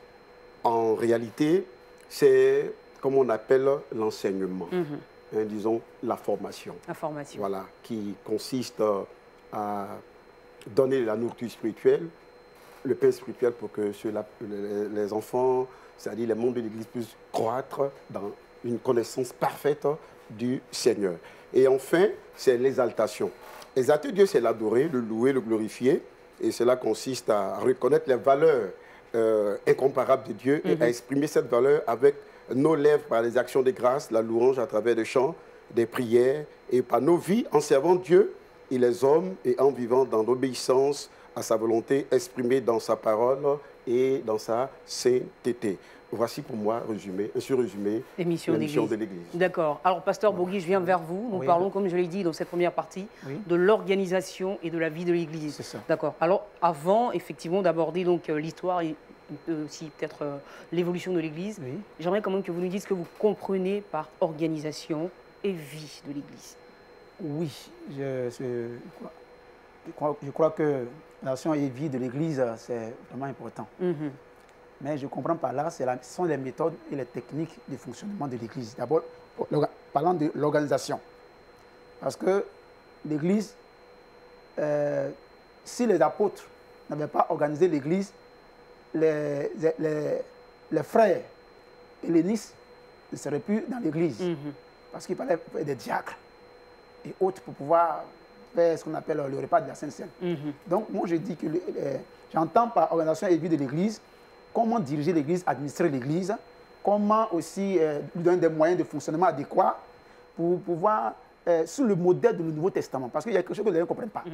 en réalité, c'est comme on appelle l'enseignement, Mhm. hein, disons la formation, Information. voilà, qui consiste euh, à donner la nourriture spirituelle, le pain spirituel pour que ceux-là, les, les enfants, c'est-à-dire les membres de l'Église puissent croître dans une connaissance parfaite du Seigneur. Et enfin, c'est l'exaltation. Exalter Dieu, c'est l'adorer, le louer, le glorifier, et cela consiste à reconnaître les valeurs euh, incomparables de Dieu et à exprimer cette valeur avec nos lèvres par les actions de grâce, la louange à travers des chants, des prières, et par nos vies en servant Dieu et les hommes et en vivant dans l'obéissance à sa volonté exprimée dans sa parole et dans sa sainteté. Voici pour moi résumé, un sur-résumé L'émission la mission d'église. de l'Église. D'accord. Alors, Pasteur Bourgui, je viens vers vous. Nous Oui. parlons, comme je l'ai dit dans cette première partie, Oui. de l'organisation et de la vie de l'Église. C'est ça. D'accord. Alors, avant, effectivement, d'aborder donc euh, l'histoire et euh, aussi peut-être euh, l'évolution de l'Église, Oui. j'aimerais quand même que vous nous disiez ce que vous comprenez par organisation et vie de l'Église. Oui, je, je crois, je crois- je crois que la nation et vie de l'Église, c'est vraiment important. Mhm. Mais je comprends par là, c'est la- ce sont les méthodes et les techniques de fonctionnement de l'Église. D'abord, l'orga- parlant de l'organisation. Parce que l'Église, euh, si les apôtres n'avaient pas organisé l'Église, les, les, les frères hellénistes ne seraient plus dans l'Église. Mhm. Parce qu'il fallait faire des diacres et autres pour pouvoir faire ce qu'on appelle le repas de la Sainte Seine. Mhm. Donc, moi, je dis que le- euh, j'entends par organisation et vie de l'Église comment diriger l'Église, administrer l'Église, comment aussi euh, lui donner des moyens de fonctionnement adéquats pour pouvoir, euh, sous le modèle du Nouveau Testament, parce qu'il y a quelque chose que les gens ne comprennent pas.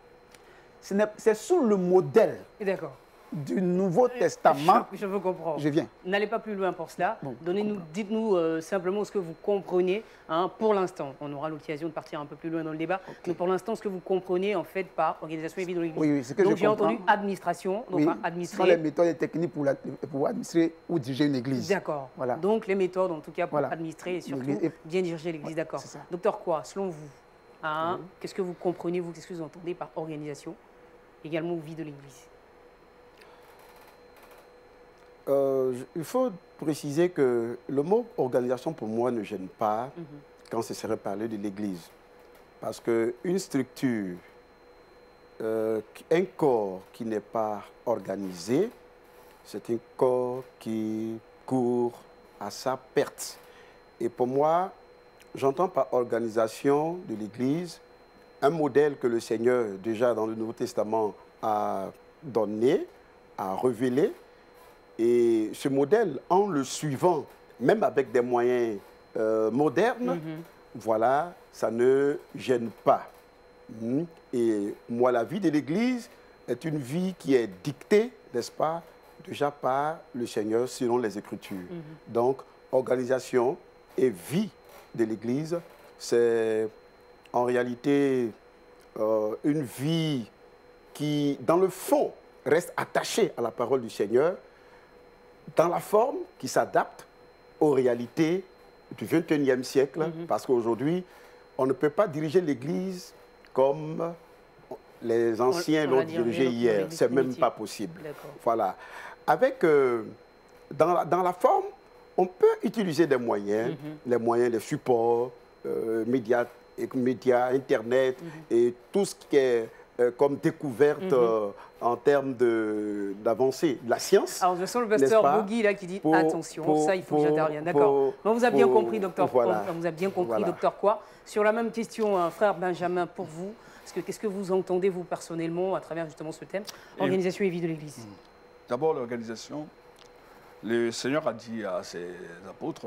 Ce n'est- C'est sous le modèle D'accord. du Nouveau Testament, Je, je veux comprendre. je viens. N'allez pas plus loin pour cela. Bon, Donnez-nous, dites-nous euh, simplement ce que vous comprenez hein, pour l'instant. On aura l'occasion de partir un peu plus loin dans le débat. Mais pour l'instant, ce que vous comprenez en fait par organisation et vie de l'Église. Oui, oui, ce que donc je j'ai comprends. entendu administration, donc Oui, hein, ce sont les administrer. méthodes et techniques pour, la- pour administrer ou diriger une Église. D'accord. Voilà. Donc les méthodes, en tout cas, pour Voilà. administrer et surtout L'Église est- bien diriger l'Église. Ouais, D'accord. c'est ça. Docteur quoi, selon vous, hein, qu'est-ce que vous comprenez, vous, qu'est-ce que vous entendez par organisation, également vie de l'Église? Euh, je- il faut préciser que le mot organisation, pour moi, ne gêne pas Mhm. quand ce serait parler de l'Église. Parce qu'une structure, euh, un corps qui n'est pas organisé, c'est un corps qui court à sa perte. Et pour moi, j'entends par organisation de l'Église un modèle que le Seigneur, déjà dans le Nouveau Testament, a donné, a révélé. Et ce modèle, en le suivant, même avec des moyens euh, modernes, Mhm. voilà, ça ne gêne pas. Mmh. Et moi, la vie de l'Église est une vie qui est dictée, n'est-ce pas, déjà par le Seigneur selon les Écritures. Mmh. Donc, organisation et vie de l'Église, c'est en réalité euh, une vie qui, dans le fond, reste attachée à la parole du Seigneur, dans la forme qui s'adapte aux réalités du vingt et unième siècle, mmh. parce qu'aujourd'hui, on ne peut pas diriger l'Église comme les anciens l'ont dirigé hier. C'est même pas possible. Voilà. Avec, euh, dans, la, dans la forme, on peut utiliser des moyens, mm-hmm. les moyens, les supports, euh, médias, médias, Internet, mm-hmm. et tout ce qui est euh, comme découverte mm-hmm. euh, en termes d'avancée de, de la science. Alors, je sens le pasteur Bougui là qui dit pour, attention, pour, ça il faut pour, que j'intervienne. D'accord. On vous a bien pour, compris, docteur. Voilà. On vous a bien compris, voilà. docteur Quoi. Sur la même question, hein, frère Benjamin, pour vous, qu'est-ce que vous entendez, vous, personnellement, à travers justement ce thème, organisation et, et vie de l'Église? D'abord, l'organisation. Le Seigneur a dit à ses apôtres,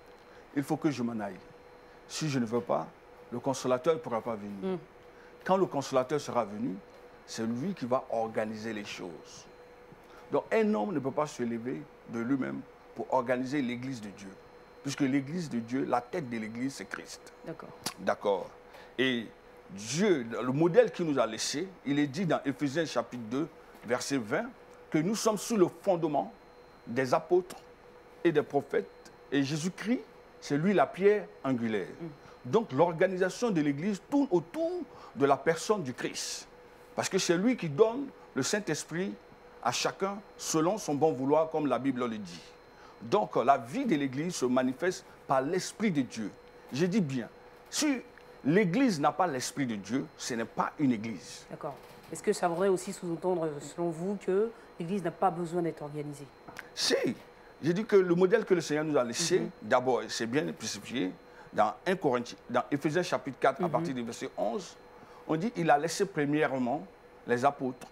il faut que je m'en aille. Si je ne veux pas, le consolateur ne pourra pas venir. Mm. Quand le consolateur sera venu, c'est lui qui va organiser les choses. Donc, un homme ne peut pas se lever de lui-même pour organiser l'Église de Dieu. Puisque l'Église de Dieu, la tête de l'Église, c'est Christ. D'accord. D'accord. Et Dieu, le modèle qu'il nous a laissé, il est dit dans Éphésiens chapitre deux, verset vingt, que nous sommes sous le fondement des apôtres et des prophètes. Et Jésus-Christ, c'est lui la pierre angulaire. Mm. Donc l'organisation de l'Église tourne autour de la personne du Christ. Parce que c'est lui qui donne le Saint-Esprit à chacun selon son bon vouloir, comme la Bible le dit. Donc la vie de l'Église se manifeste par l'Esprit de Dieu. Je dis bien, si l'Église n'a pas l'Esprit de Dieu, ce n'est pas une Église. D'accord. Est-ce que ça voudrait aussi sous-entendre, selon vous, que l'Église n'a pas besoin d'être organisée? Si. J'ai dit que le modèle que le Seigneur nous a laissé, mm-hmm. d'abord, c'est bien spécifié, dans un Corinthiens, dans Éphésiens chapitre quatre, mm-hmm. à partir du verset onze, on dit qu'il a laissé premièrement les apôtres,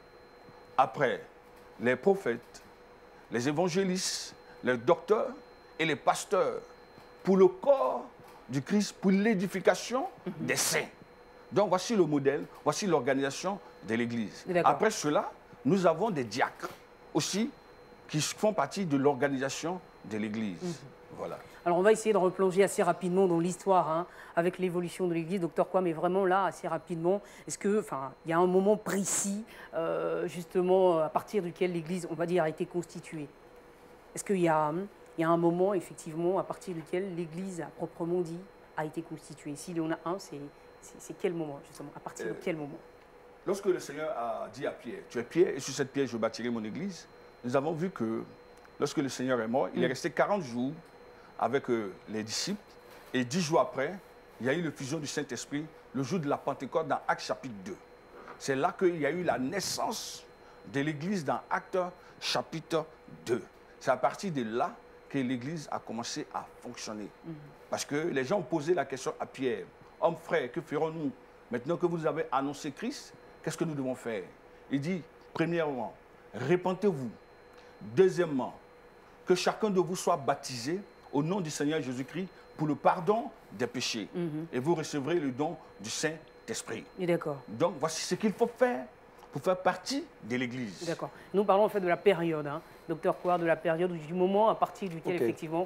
après les prophètes, les évangélistes, les docteurs et les pasteurs, pour le corps du Christ, pour l'édification mm-hmm. des saints. Donc voici le modèle, voici l'organisation de l'Église. Après cela, nous avons des diacres aussi qui font partie de l'organisation de l'Église. Mmh. Voilà. Alors on va essayer de replonger assez rapidement dans l'histoire, hein, avec l'évolution de l'Église. Docteur Quoi, mais vraiment là, assez rapidement, est-ce que, enfin, il y a un moment précis, euh, justement, à partir duquel l'Église, on va dire, a été constituée? Est-ce qu'il y a, il y a un moment, effectivement, à partir duquel l'Église, à proprement dit, a été constituée? S'il y en a un, c'est quel moment, justement? À partir euh, de quel moment? Lorsque le Seigneur a dit à Pierre, tu es Pierre, et sur cette pierre, je bâtirai mon Église, nous avons vu que lorsque le Seigneur est mort, il mmh. est resté quarante jours avec euh, les disciples. Et dix jours après, il y a eu la fusion du Saint-Esprit, le jour de la Pentecôte dans Actes chapitre deux. C'est là qu'il y a eu la naissance de l'Église dans Actes chapitre deux. C'est à partir de là que l'Église a commencé à fonctionner. Mmh. Parce que les gens ont posé la question à Pierre, « Homme frère, que ferons-nous? Maintenant que vous avez annoncé Christ, qu'est-ce que nous devons faire ?» Il dit, premièrement, répentez-vous. Deuxièmement, que chacun de vous soit baptisé au nom du Seigneur Jésus-Christ pour le pardon des péchés. Mm-hmm. Et vous recevrez le don du Saint-Esprit. D'accord. Donc, voici ce qu'il faut faire pour faire partie de l'Église. D'accord. Nous parlons en fait de la période, hein, docteur Quoi, de la période du moment à partir duquel, okay. effectivement,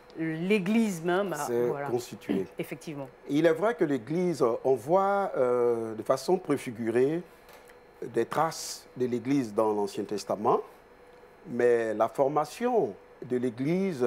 l'Église même a voilà. constituée. Effectivement. Il est vrai que l'Église, on voit euh, de façon préfigurée des traces de l'Église dans l'Ancien Testament. Mais la formation de l'Église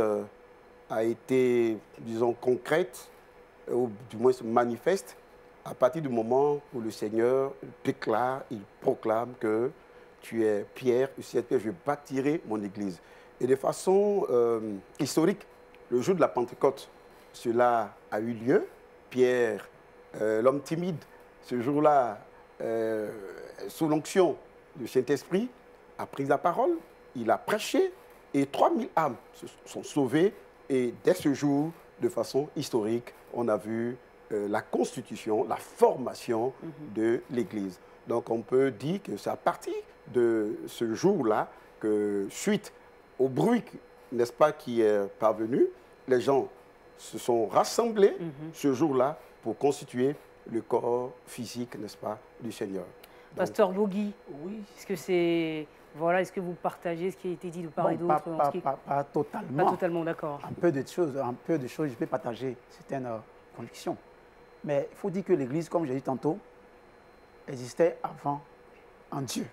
a été, disons, concrète, ou du moins manifeste, à partir du moment où le Seigneur déclare, il proclame que tu es Pierre, sur cette pierre je bâtirai mon Église. Et de façon euh, historique, le jour de la Pentecôte, cela a eu lieu. Pierre, euh, l'homme timide, ce jour-là, euh, sous l'onction du Saint-Esprit, a pris la parole. Il a prêché et trois mille âmes se sont sauvées. Et dès ce jour, de façon historique, on a vu euh, la constitution, la formation mm-hmm. de l'Église. Donc on peut dire que c'est à partir de ce jour-là que, suite au bruit, n'est-ce pas, qui est parvenu, les gens se sont rassemblés mm-hmm. ce jour-là pour constituer le corps physique, n'est-ce pas, du Seigneur. Donc, Pasteur Bougui, Oui. est-ce que c'est... Voilà, est-ce que vous partagez ce qui a été dit de part et Bon, d'autre pas, en pas, ce qui- pas- pas totalement. Pas totalement d'accord. Un peu de choses, un peu de choses, je peux partager certaines euh, convictions. Mais il faut dire que l'Église, comme j'ai dit tantôt, existait avant en Dieu.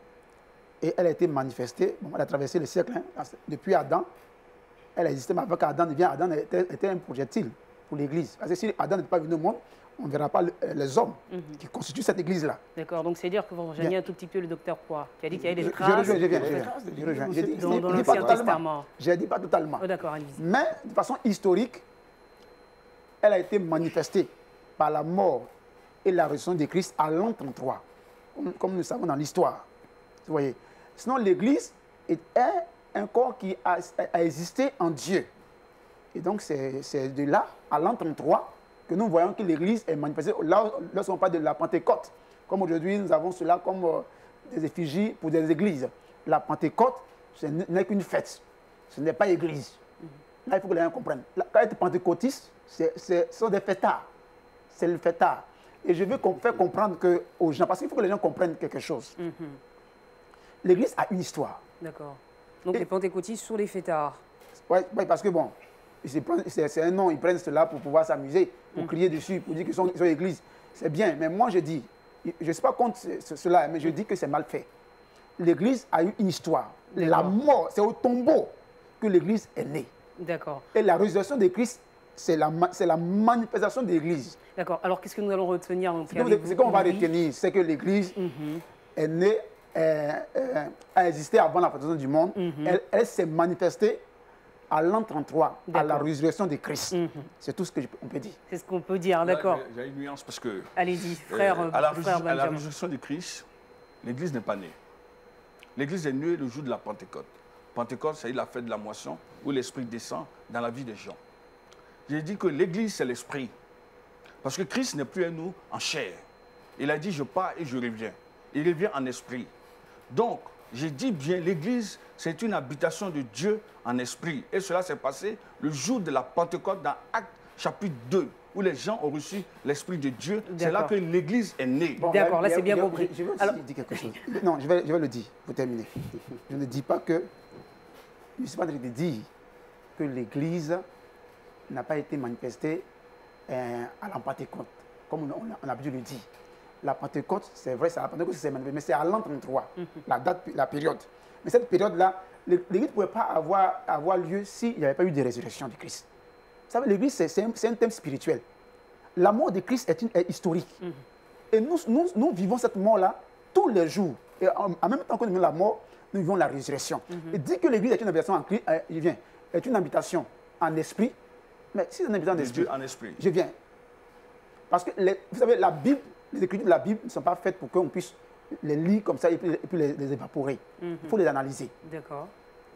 Et elle a été manifestée, bon, elle a traversé le siècle, hein, depuis Adam. Elle existait, mais avant qu'Adam devienne Adam, elle était, était un projectile pour l'Église. Parce que si Adam n'était pas venu au monde, on ne verra pas le- les hommes Mhm. qui constituent cette Église-là. D'accord, donc c'est dire que vous rejoignez Bien. un tout petit peu le docteur Poix, qui a dit qu'il y avait Je, des je traces. rejoins, je viens, des je viens. traces de Je rejoins. J'ai dit- dans- je dans dis l'Ancien pas totalement. Testament. Je ne dis pas totalement. Oh, d'accord, allez-y. Mais de façon historique, elle a été manifestée par la mort et la résurrection de Christ à l'an trente-trois, comme, comme nous le savons dans l'histoire. Vous voyez. Sinon, l'Église est un, un corps qui a, a existé en Dieu. Et donc, c'est c'est de là, à l'an trente-trois, que nous voyons que l'Église est manifestée. Là, lorsqu'on parle de la Pentecôte, comme aujourd'hui, nous avons cela comme euh, des effigies pour des églises. La Pentecôte, ce n'est qu'une fête. Ce n'est pas église. Là, il faut que les gens comprennent. Là, quand être pentecôtiste, c'est- c'est- ce sont des fêtards. C'est le fêtard. Et je veux qu'on faire comprendre que, aux gens, parce qu'il faut que les gens comprennent quelque chose. Mhm. L'Église a une histoire. D'accord. Donc Et- les pentecôtistes sont les fêtards. Oui, parce que bon, ils prennent- c'est c'est un nom, ils prennent cela pour pouvoir s'amuser, pour crier dessus, pour dire qu'ils sont, ils sont église. C'est bien, mais moi je dis, je ne suis pas contre ce- ce- cela, mais je dis que c'est mal fait. L'Église a eu une histoire. La D'accord. mort, c'est au tombeau que l'Église est née. D'accord. Et la résurrection de Christ, c'est la, ma- c'est la manifestation de l'Église. D'accord. Alors qu'est-ce que nous allons retenir donc, Ce que vous- avec ce vous, qu'on va oui. retenir, c'est que l'Église Mhm. est née, euh, euh, a existé avant la fondation du monde. Mhm. Elle, elle s'est manifestée à l'an trente-trois, à la D'accord. résurrection de Christ. Mhm. C'est tout ce qu'on peut dire. C'est ce qu'on peut dire, d'accord. Là, j'ai- J'ai une nuance parce que Allez-y, euh, frère, à, la frère résur- à la Benjamin. résurrection de Christ, l'Église n'est pas née. L'Église est née le jour de la Pentecôte. Pentecôte, c'est la fête de la moisson où l'Esprit descend dans la vie des gens. J'ai dit que l'Église, c'est l'Esprit. Parce que Christ n'est plus à nous en chair. Il a dit, je pars et je reviens. Il revient en esprit. Donc, j'ai dit bien, l'Église, c'est une habitation de Dieu en esprit. Et cela s'est passé le jour de la Pentecôte dans Actes chapitre deux, où les gens ont reçu l'Esprit de Dieu. C'est là D'accord. que l'Église est née. Bon, D'accord, là, c'est bien je- compris. Je, je vais aussi Alors- dire quelque chose. Non, je vais, je vais le dire pour terminer. Je ne dis pas que. Je ne suis pas en train de dire que l'Église n'a pas été manifestée euh, à la Pentecôte, comme on a, on a pu le dire. La Pentecôte, c'est vrai, c'est à la Pentecôte que c'est manifesté, mais c'est à l'an trente-trois, la date, la période. Mais cette période-là, l'Église ne pouvait pas avoir, avoir lieu s'il n'y avait pas eu de résurrection de Christ. Vous savez, l'Église, c'est c'est un, c'est un thème spirituel. La mort de Christ est, une, est historique. Et nous, nous, nous vivons cette mort-là tous les jours. Et en, en même temps que nous vivons la mort, nous vivons la résurrection. Et dire que l'Église est une habitation en Christ, euh, je viens, est une habitation en esprit, mais si c'est une habitation en De esprit, Dieu en esprit. je viens. Parce que, les- vous savez, la Bible, les écritures de la Bible ne sont pas faites pour qu'on puisse les lire comme ça et puis, et puis les, les évaporer. Il faut les analyser. D'accord.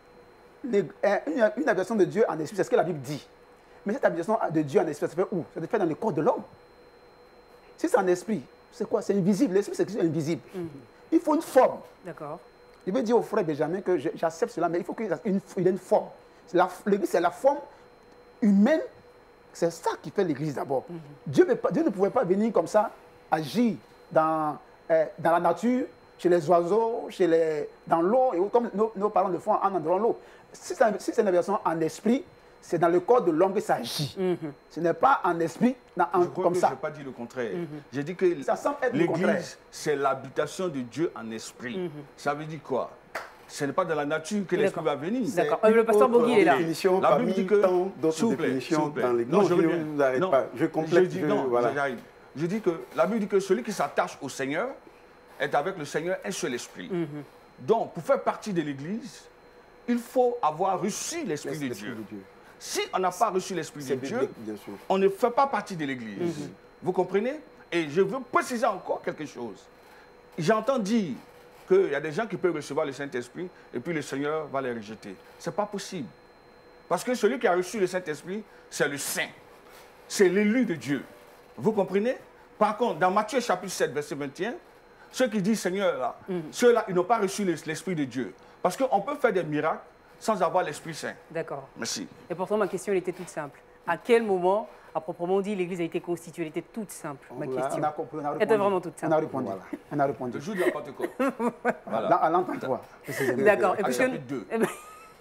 Les- euh, une, une habitation de Dieu en esprit, c'est ce que la Bible dit. Mais cette habitation de Dieu en esprit, ça se fait où? Ça se fait dans le corps de l'homme. Si c'est en esprit, c'est quoi? C'est invisible. L'esprit, c'est quelque chose d'invisible. Il faut une forme. D'accord. Je vais dire au frère Benjamin que je- j'accepte cela, mais il faut qu'il ait une, il ait une forme. C'est la- L'Église, c'est la forme humaine. C'est ça qui fait l'Église d'abord. Dieu, ne peut pas- Dieu ne pouvait pas venir comme ça, agir dans, euh, dans la nature, chez les oiseaux, chez les, dans l'eau, et comme nos, nos parents le font en entrant l'eau. Si c'est un- si c'est une version en esprit, c'est dans le corps de l'homme que ça agit. Ce n'est pas en esprit, dans- en- Je crois comme que je ça. n'ai pas dit le contraire. J'ai dit que Ça semble être le contraire. l'Église, c'est l'habitation de Dieu en esprit. Ça veut dire quoi? Ce n'est pas dans la nature que l'Esprit va venir. D'accord. C'est Euh, le pasteur une autre Bougui est là. définition La parmi Bible dit que- tant d'autres S'il vous plaît, définitions s'il vous plaît. dans l'Église. Non, Non, je je ne reviens. vous arrête Non, pas. Je complète. dis, je- non, voilà. j'arrive. Je dis que la Bible dit que celui qui s'attache au Seigneur est avec le Seigneur un seul esprit. Donc, pour faire partie de l'Église, il faut avoir reçu l'Esprit de L'Esprit Dieu. de Dieu. Si on n'a pas reçu l'Esprit de C'est Dieu, biblique, bien sûr. on ne fait pas partie de l'Église. Vous comprenez? Et je veux préciser encore quelque chose. J'entends dire qu'il y a des gens qui peuvent recevoir le Saint-Esprit et puis le Seigneur va les rejeter. Ce n'est pas possible. Parce que celui qui a reçu le Saint-Esprit, c'est le Saint. C'est l'élu de Dieu. Vous comprenez? Par contre, dans Matthieu chapitre sept, verset vingt et un, ceux qui disent Seigneur, là, ceux-là, ils n'ont pas reçu l'Esprit de Dieu. Parce qu'on peut faire des miracles sans avoir l'Esprit Saint. D'accord. Merci. Et pourtant, ma question elle était toute simple. À quel moment à proprement dit, l'Église a été constituée, elle était toute simple, ma On question. On a compris, on a répondu. Elle était vraiment toute simple. On a répondu. Voilà. On a répondu. Le jour de la Pentecôte. Voilà. Là, à l'entente trois, précisément. D'accord. Et À puisque- chapitre deux. eh ben,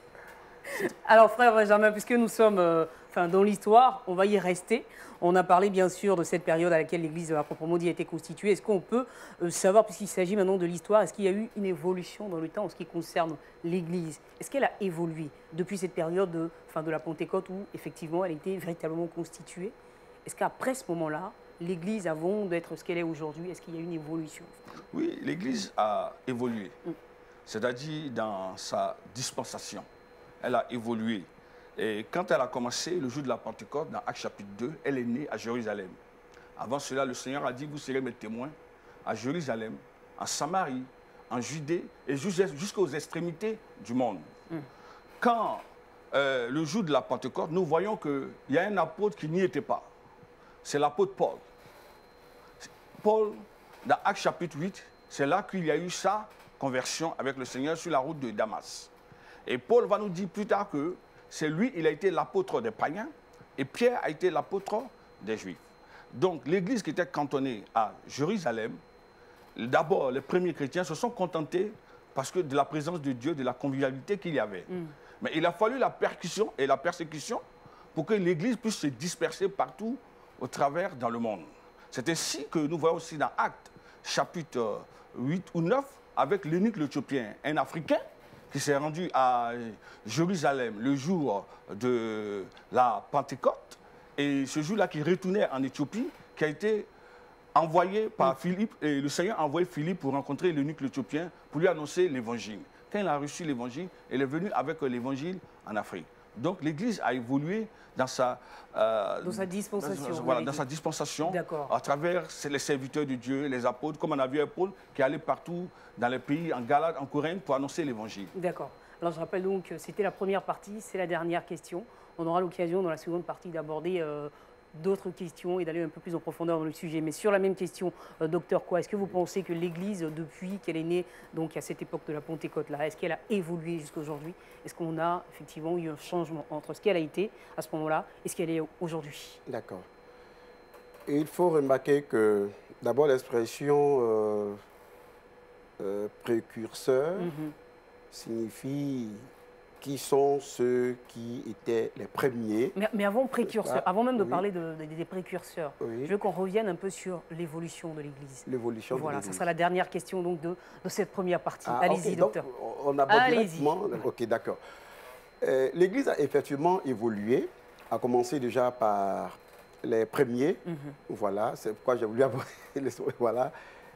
alors, frère Benjamin, puisque nous sommes euh, enfin, dans l'histoire, on va y rester. On a parlé bien sûr de cette période à laquelle l'Église, à proprement dit, a été constituée. Est-ce qu'on peut euh, savoir, puisqu'il s'agit maintenant de l'histoire, est-ce qu'il y a eu une évolution dans le temps en ce qui concerne l'Église? Est-ce qu'elle a évolué depuis cette période de, enfin, de la Pentecôte où, effectivement, elle a été véritablement constituée? Est-ce qu'après ce moment-là, l'Église, avant d'être ce qu'elle est aujourd'hui, est-ce qu'il y a eu une évolution? Oui, l'Église a évolué, c'est-à-dire dans sa dispensation. Elle a évolué. Et quand elle a commencé, le jour de la Pentecôte, dans Actes chapitre deux, elle est née à Jérusalem. Avant cela, le Seigneur a dit, vous serez mes témoins à Jérusalem, en Samarie, en Judée et jusqu'aux extrémités du monde. Mm. Quand euh, le jour de la Pentecôte, nous voyons qu'il y a un apôtre qui n'y était pas. C'est l'apôtre Paul. Paul, dans Actes chapitre huit, c'est là qu'il y a eu sa conversion avec le Seigneur sur la route de Damas. Et Paul va nous dire plus tard que c'est lui, il a été l'apôtre des païens et Pierre a été l'apôtre des Juifs. Donc l'Église qui était cantonnée à Jérusalem, d'abord les premiers chrétiens se sont contentés parce que de la présence de Dieu, de la convivialité qu'il y avait. Mm. Mais il a fallu la persécution et la persécution pour que l'Église puisse se disperser partout au travers dans le monde. C'est ainsi que nous voyons aussi dans Actes chapitre huit ou neuf avec l'eunuque l'Éthiopien, un Africain qui s'est rendu à Jérusalem le jour de la Pentecôte. Et ce jour-là, qui retournait en Éthiopie, qui a été envoyé par mmh. Philippe, et le Seigneur a envoyé Philippe pour rencontrer l'eunuque l'Éthiopien, pour lui annoncer l'évangile. Quand il a reçu l'évangile, il est venu avec l'évangile en Afrique. Donc l'Église a évolué dans sa, euh, dans sa dispensation. Dans, voilà, dans sa dispensation, à travers les serviteurs de Dieu, les apôtres, comme on a vu à Paul, qui allait partout dans les pays, en Galate, en Corinthe, pour annoncer l'évangile. D'accord. Alors je rappelle donc que c'était la première partie, c'est la dernière question. On aura l'occasion dans la seconde partie d'aborder euh, d'autres questions et d'aller un peu plus en profondeur dans le sujet. Mais sur la même question, euh, docteur Kwa, est-ce que vous pensez que l'Église, depuis qu'elle est née, donc à cette époque de la Pentecôte-là, est-ce qu'elle a évolué jusqu'à aujourd'hui? Est-ce qu'on a effectivement eu un changement entre ce qu'elle a été à ce moment-là et ce qu'elle est aujourd'hui? D'accord. Il faut remarquer que d'abord l'expression euh, euh, précurseur mm-hmm. signifie qui sont ceux qui étaient les premiers. Mais, mais avant précurseurs, avant même de oui. parler de, de, des précurseurs, oui. je veux qu'on revienne un peu sur l'évolution de l'Église. L'évolution de l'Église. Voilà, ça sera la dernière question donc, de, de cette première partie. Ah, Allez-y, okay, docteur. Donc, on aborde directement. Ok, d'accord. Euh, L'Église a effectivement évolué, a commencé déjà par les premiers. Mm-hmm. Voilà, c'est pourquoi j'ai voulu aborder les... Voilà.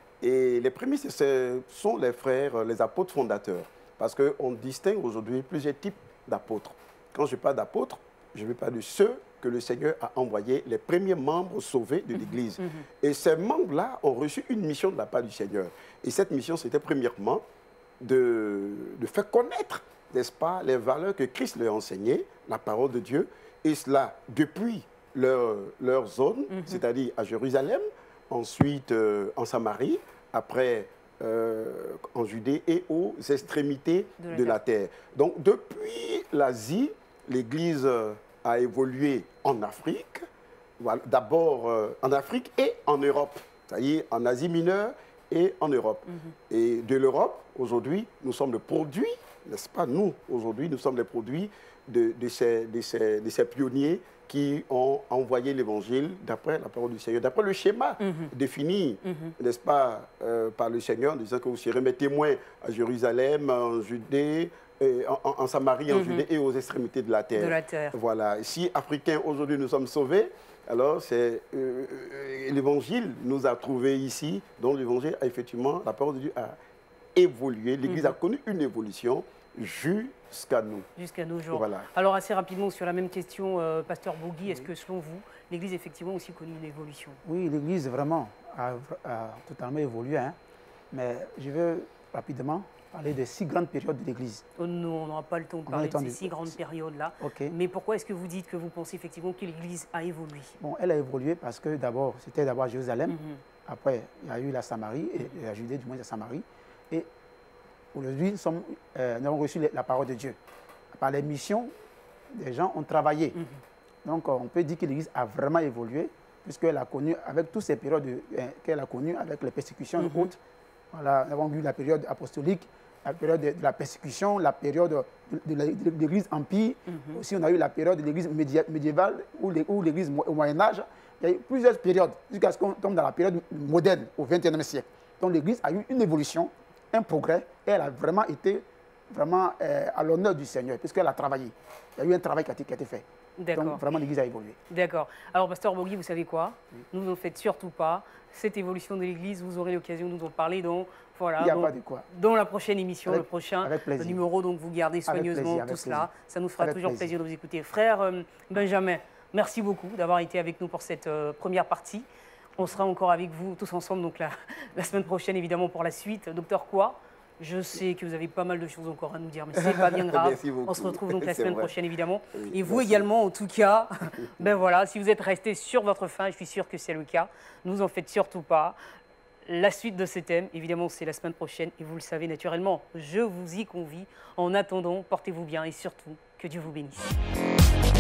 Et les premiers, ce sont les frères, les apôtres fondateurs. Parce qu'on distingue aujourd'hui plusieurs types d'apôtres. Quand je parle d'apôtres, je ne parle de ceux que le Seigneur a envoyés, les premiers membres sauvés de l'Église. Mmh. Et ces membres-là ont reçu une mission de la part du Seigneur. Et cette mission, c'était premièrement de, de faire connaître, n'est-ce pas, les valeurs que Christ leur a enseignées, la parole de Dieu, et cela depuis leur, leur zone, mmh. c'est-à-dire à Jérusalem, ensuite euh, en Samarie, après Euh, en Judée et aux extrémités de la, de la terre. Donc, depuis l'Asie, l'Église a évolué en Afrique, voilà, d'abord euh, en Afrique et en Europe, c'est-à-dire en Asie mineure et en Europe. Mm-hmm. Et de l'Europe, aujourd'hui, nous sommes le produit, n'est-ce pas, nous, aujourd'hui, nous sommes les produits de, de, ces, de, ces, de ces pionniers qui ont envoyé l'Évangile d'après la parole du Seigneur, d'après le schéma mm-hmm. défini, mm-hmm. n'est-ce pas, euh, par le Seigneur, en disant que vous serez mes témoins à Jérusalem, en Judée, et en, en, en Samarie, mm-hmm. en Judée et aux extrémités de la terre. De la terre. Voilà. Si Africains, aujourd'hui, nous sommes sauvés, alors c'est euh, l'Évangile nous a trouvés ici, donc l'Évangile a effectivement, la parole de Dieu a évolué, l'Église mm-hmm. a connu une évolution jusqu'à nous. Jusqu'à nos jours. Voilà. Alors, assez rapidement, sur la même question, euh, Pasteur Bougui, est-ce que selon vous, l'Église effectivement aussi connu une évolution? Oui, l'Église vraiment a, a totalement évolué. Hein. Mais je veux rapidement parler de six grandes périodes de l'Église. Oh non, on n'aura pas le temps de parler de ces six grandes périodes-là. Okay. Mais pourquoi est-ce que vous dites que vous pensez effectivement que l'Église a évolué? Bon, elle a évolué parce que d'abord, c'était d'abord Jérusalem. Mm-hmm. Après, il y a eu la Samarie, et, et la Judée, du moins la Samarie. Et aujourd'hui, nous, euh, nous avons reçu la parole de Dieu. Par les missions, des gens ont travaillé. Mm-hmm. Donc, on peut dire que l'Église a vraiment évolué, puisqu'elle a connu, avec toutes ces périodes euh, qu'elle a connues, avec les persécutions Mm-hmm. hautes, voilà, nous avons vu la période apostolique, la période de, de la persécution, la période de, de, de l'Église empire. Mm-hmm. Aussi, on a eu la période de l'Église médiévale ou l'Église au Moyen-Âge. Il y a eu plusieurs périodes, jusqu'à ce qu'on tombe dans la période moderne, au vingt et unième siècle. Donc, l'Église a eu une évolution, un progrès, et elle a vraiment été vraiment euh, à l'honneur du Seigneur, puisqu'elle a travaillé. Il y a eu un travail qui a été, qui a été fait. Donc, vraiment, l'Église a évolué. D'accord. Alors, Pasteur Bourgui, vous savez quoi? Oui. Ne vous en faites surtout pas. Cette évolution de l'Église, vous aurez l'occasion de nous en parler. Donc, voilà, il n'y a donc, pas de quoi. Dans la prochaine émission, avec, le prochain le numéro, donc vous gardez soigneusement plaisir, tout cela. Plaisir. Ça nous fera avec toujours plaisir. plaisir de vous écouter. Frère euh, Benjamin, merci beaucoup d'avoir été avec nous pour cette euh, première partie. On sera encore avec vous tous ensemble donc la, la semaine prochaine, évidemment, pour la suite. Docteur Quoi, je sais que vous avez pas mal de choses encore à nous dire, mais c'est pas bien grave. On se retrouve donc la semaine vrai. prochaine, évidemment. Oui, et vous merci. également, en tout cas, ben voilà, si vous êtes restés sur votre faim, je suis sûr que c'est le cas, ne vous en faites surtout pas. La suite de ce thème, évidemment, c'est la semaine prochaine, et vous le savez naturellement, je vous y convie. En attendant, portez-vous bien et surtout, que Dieu vous bénisse.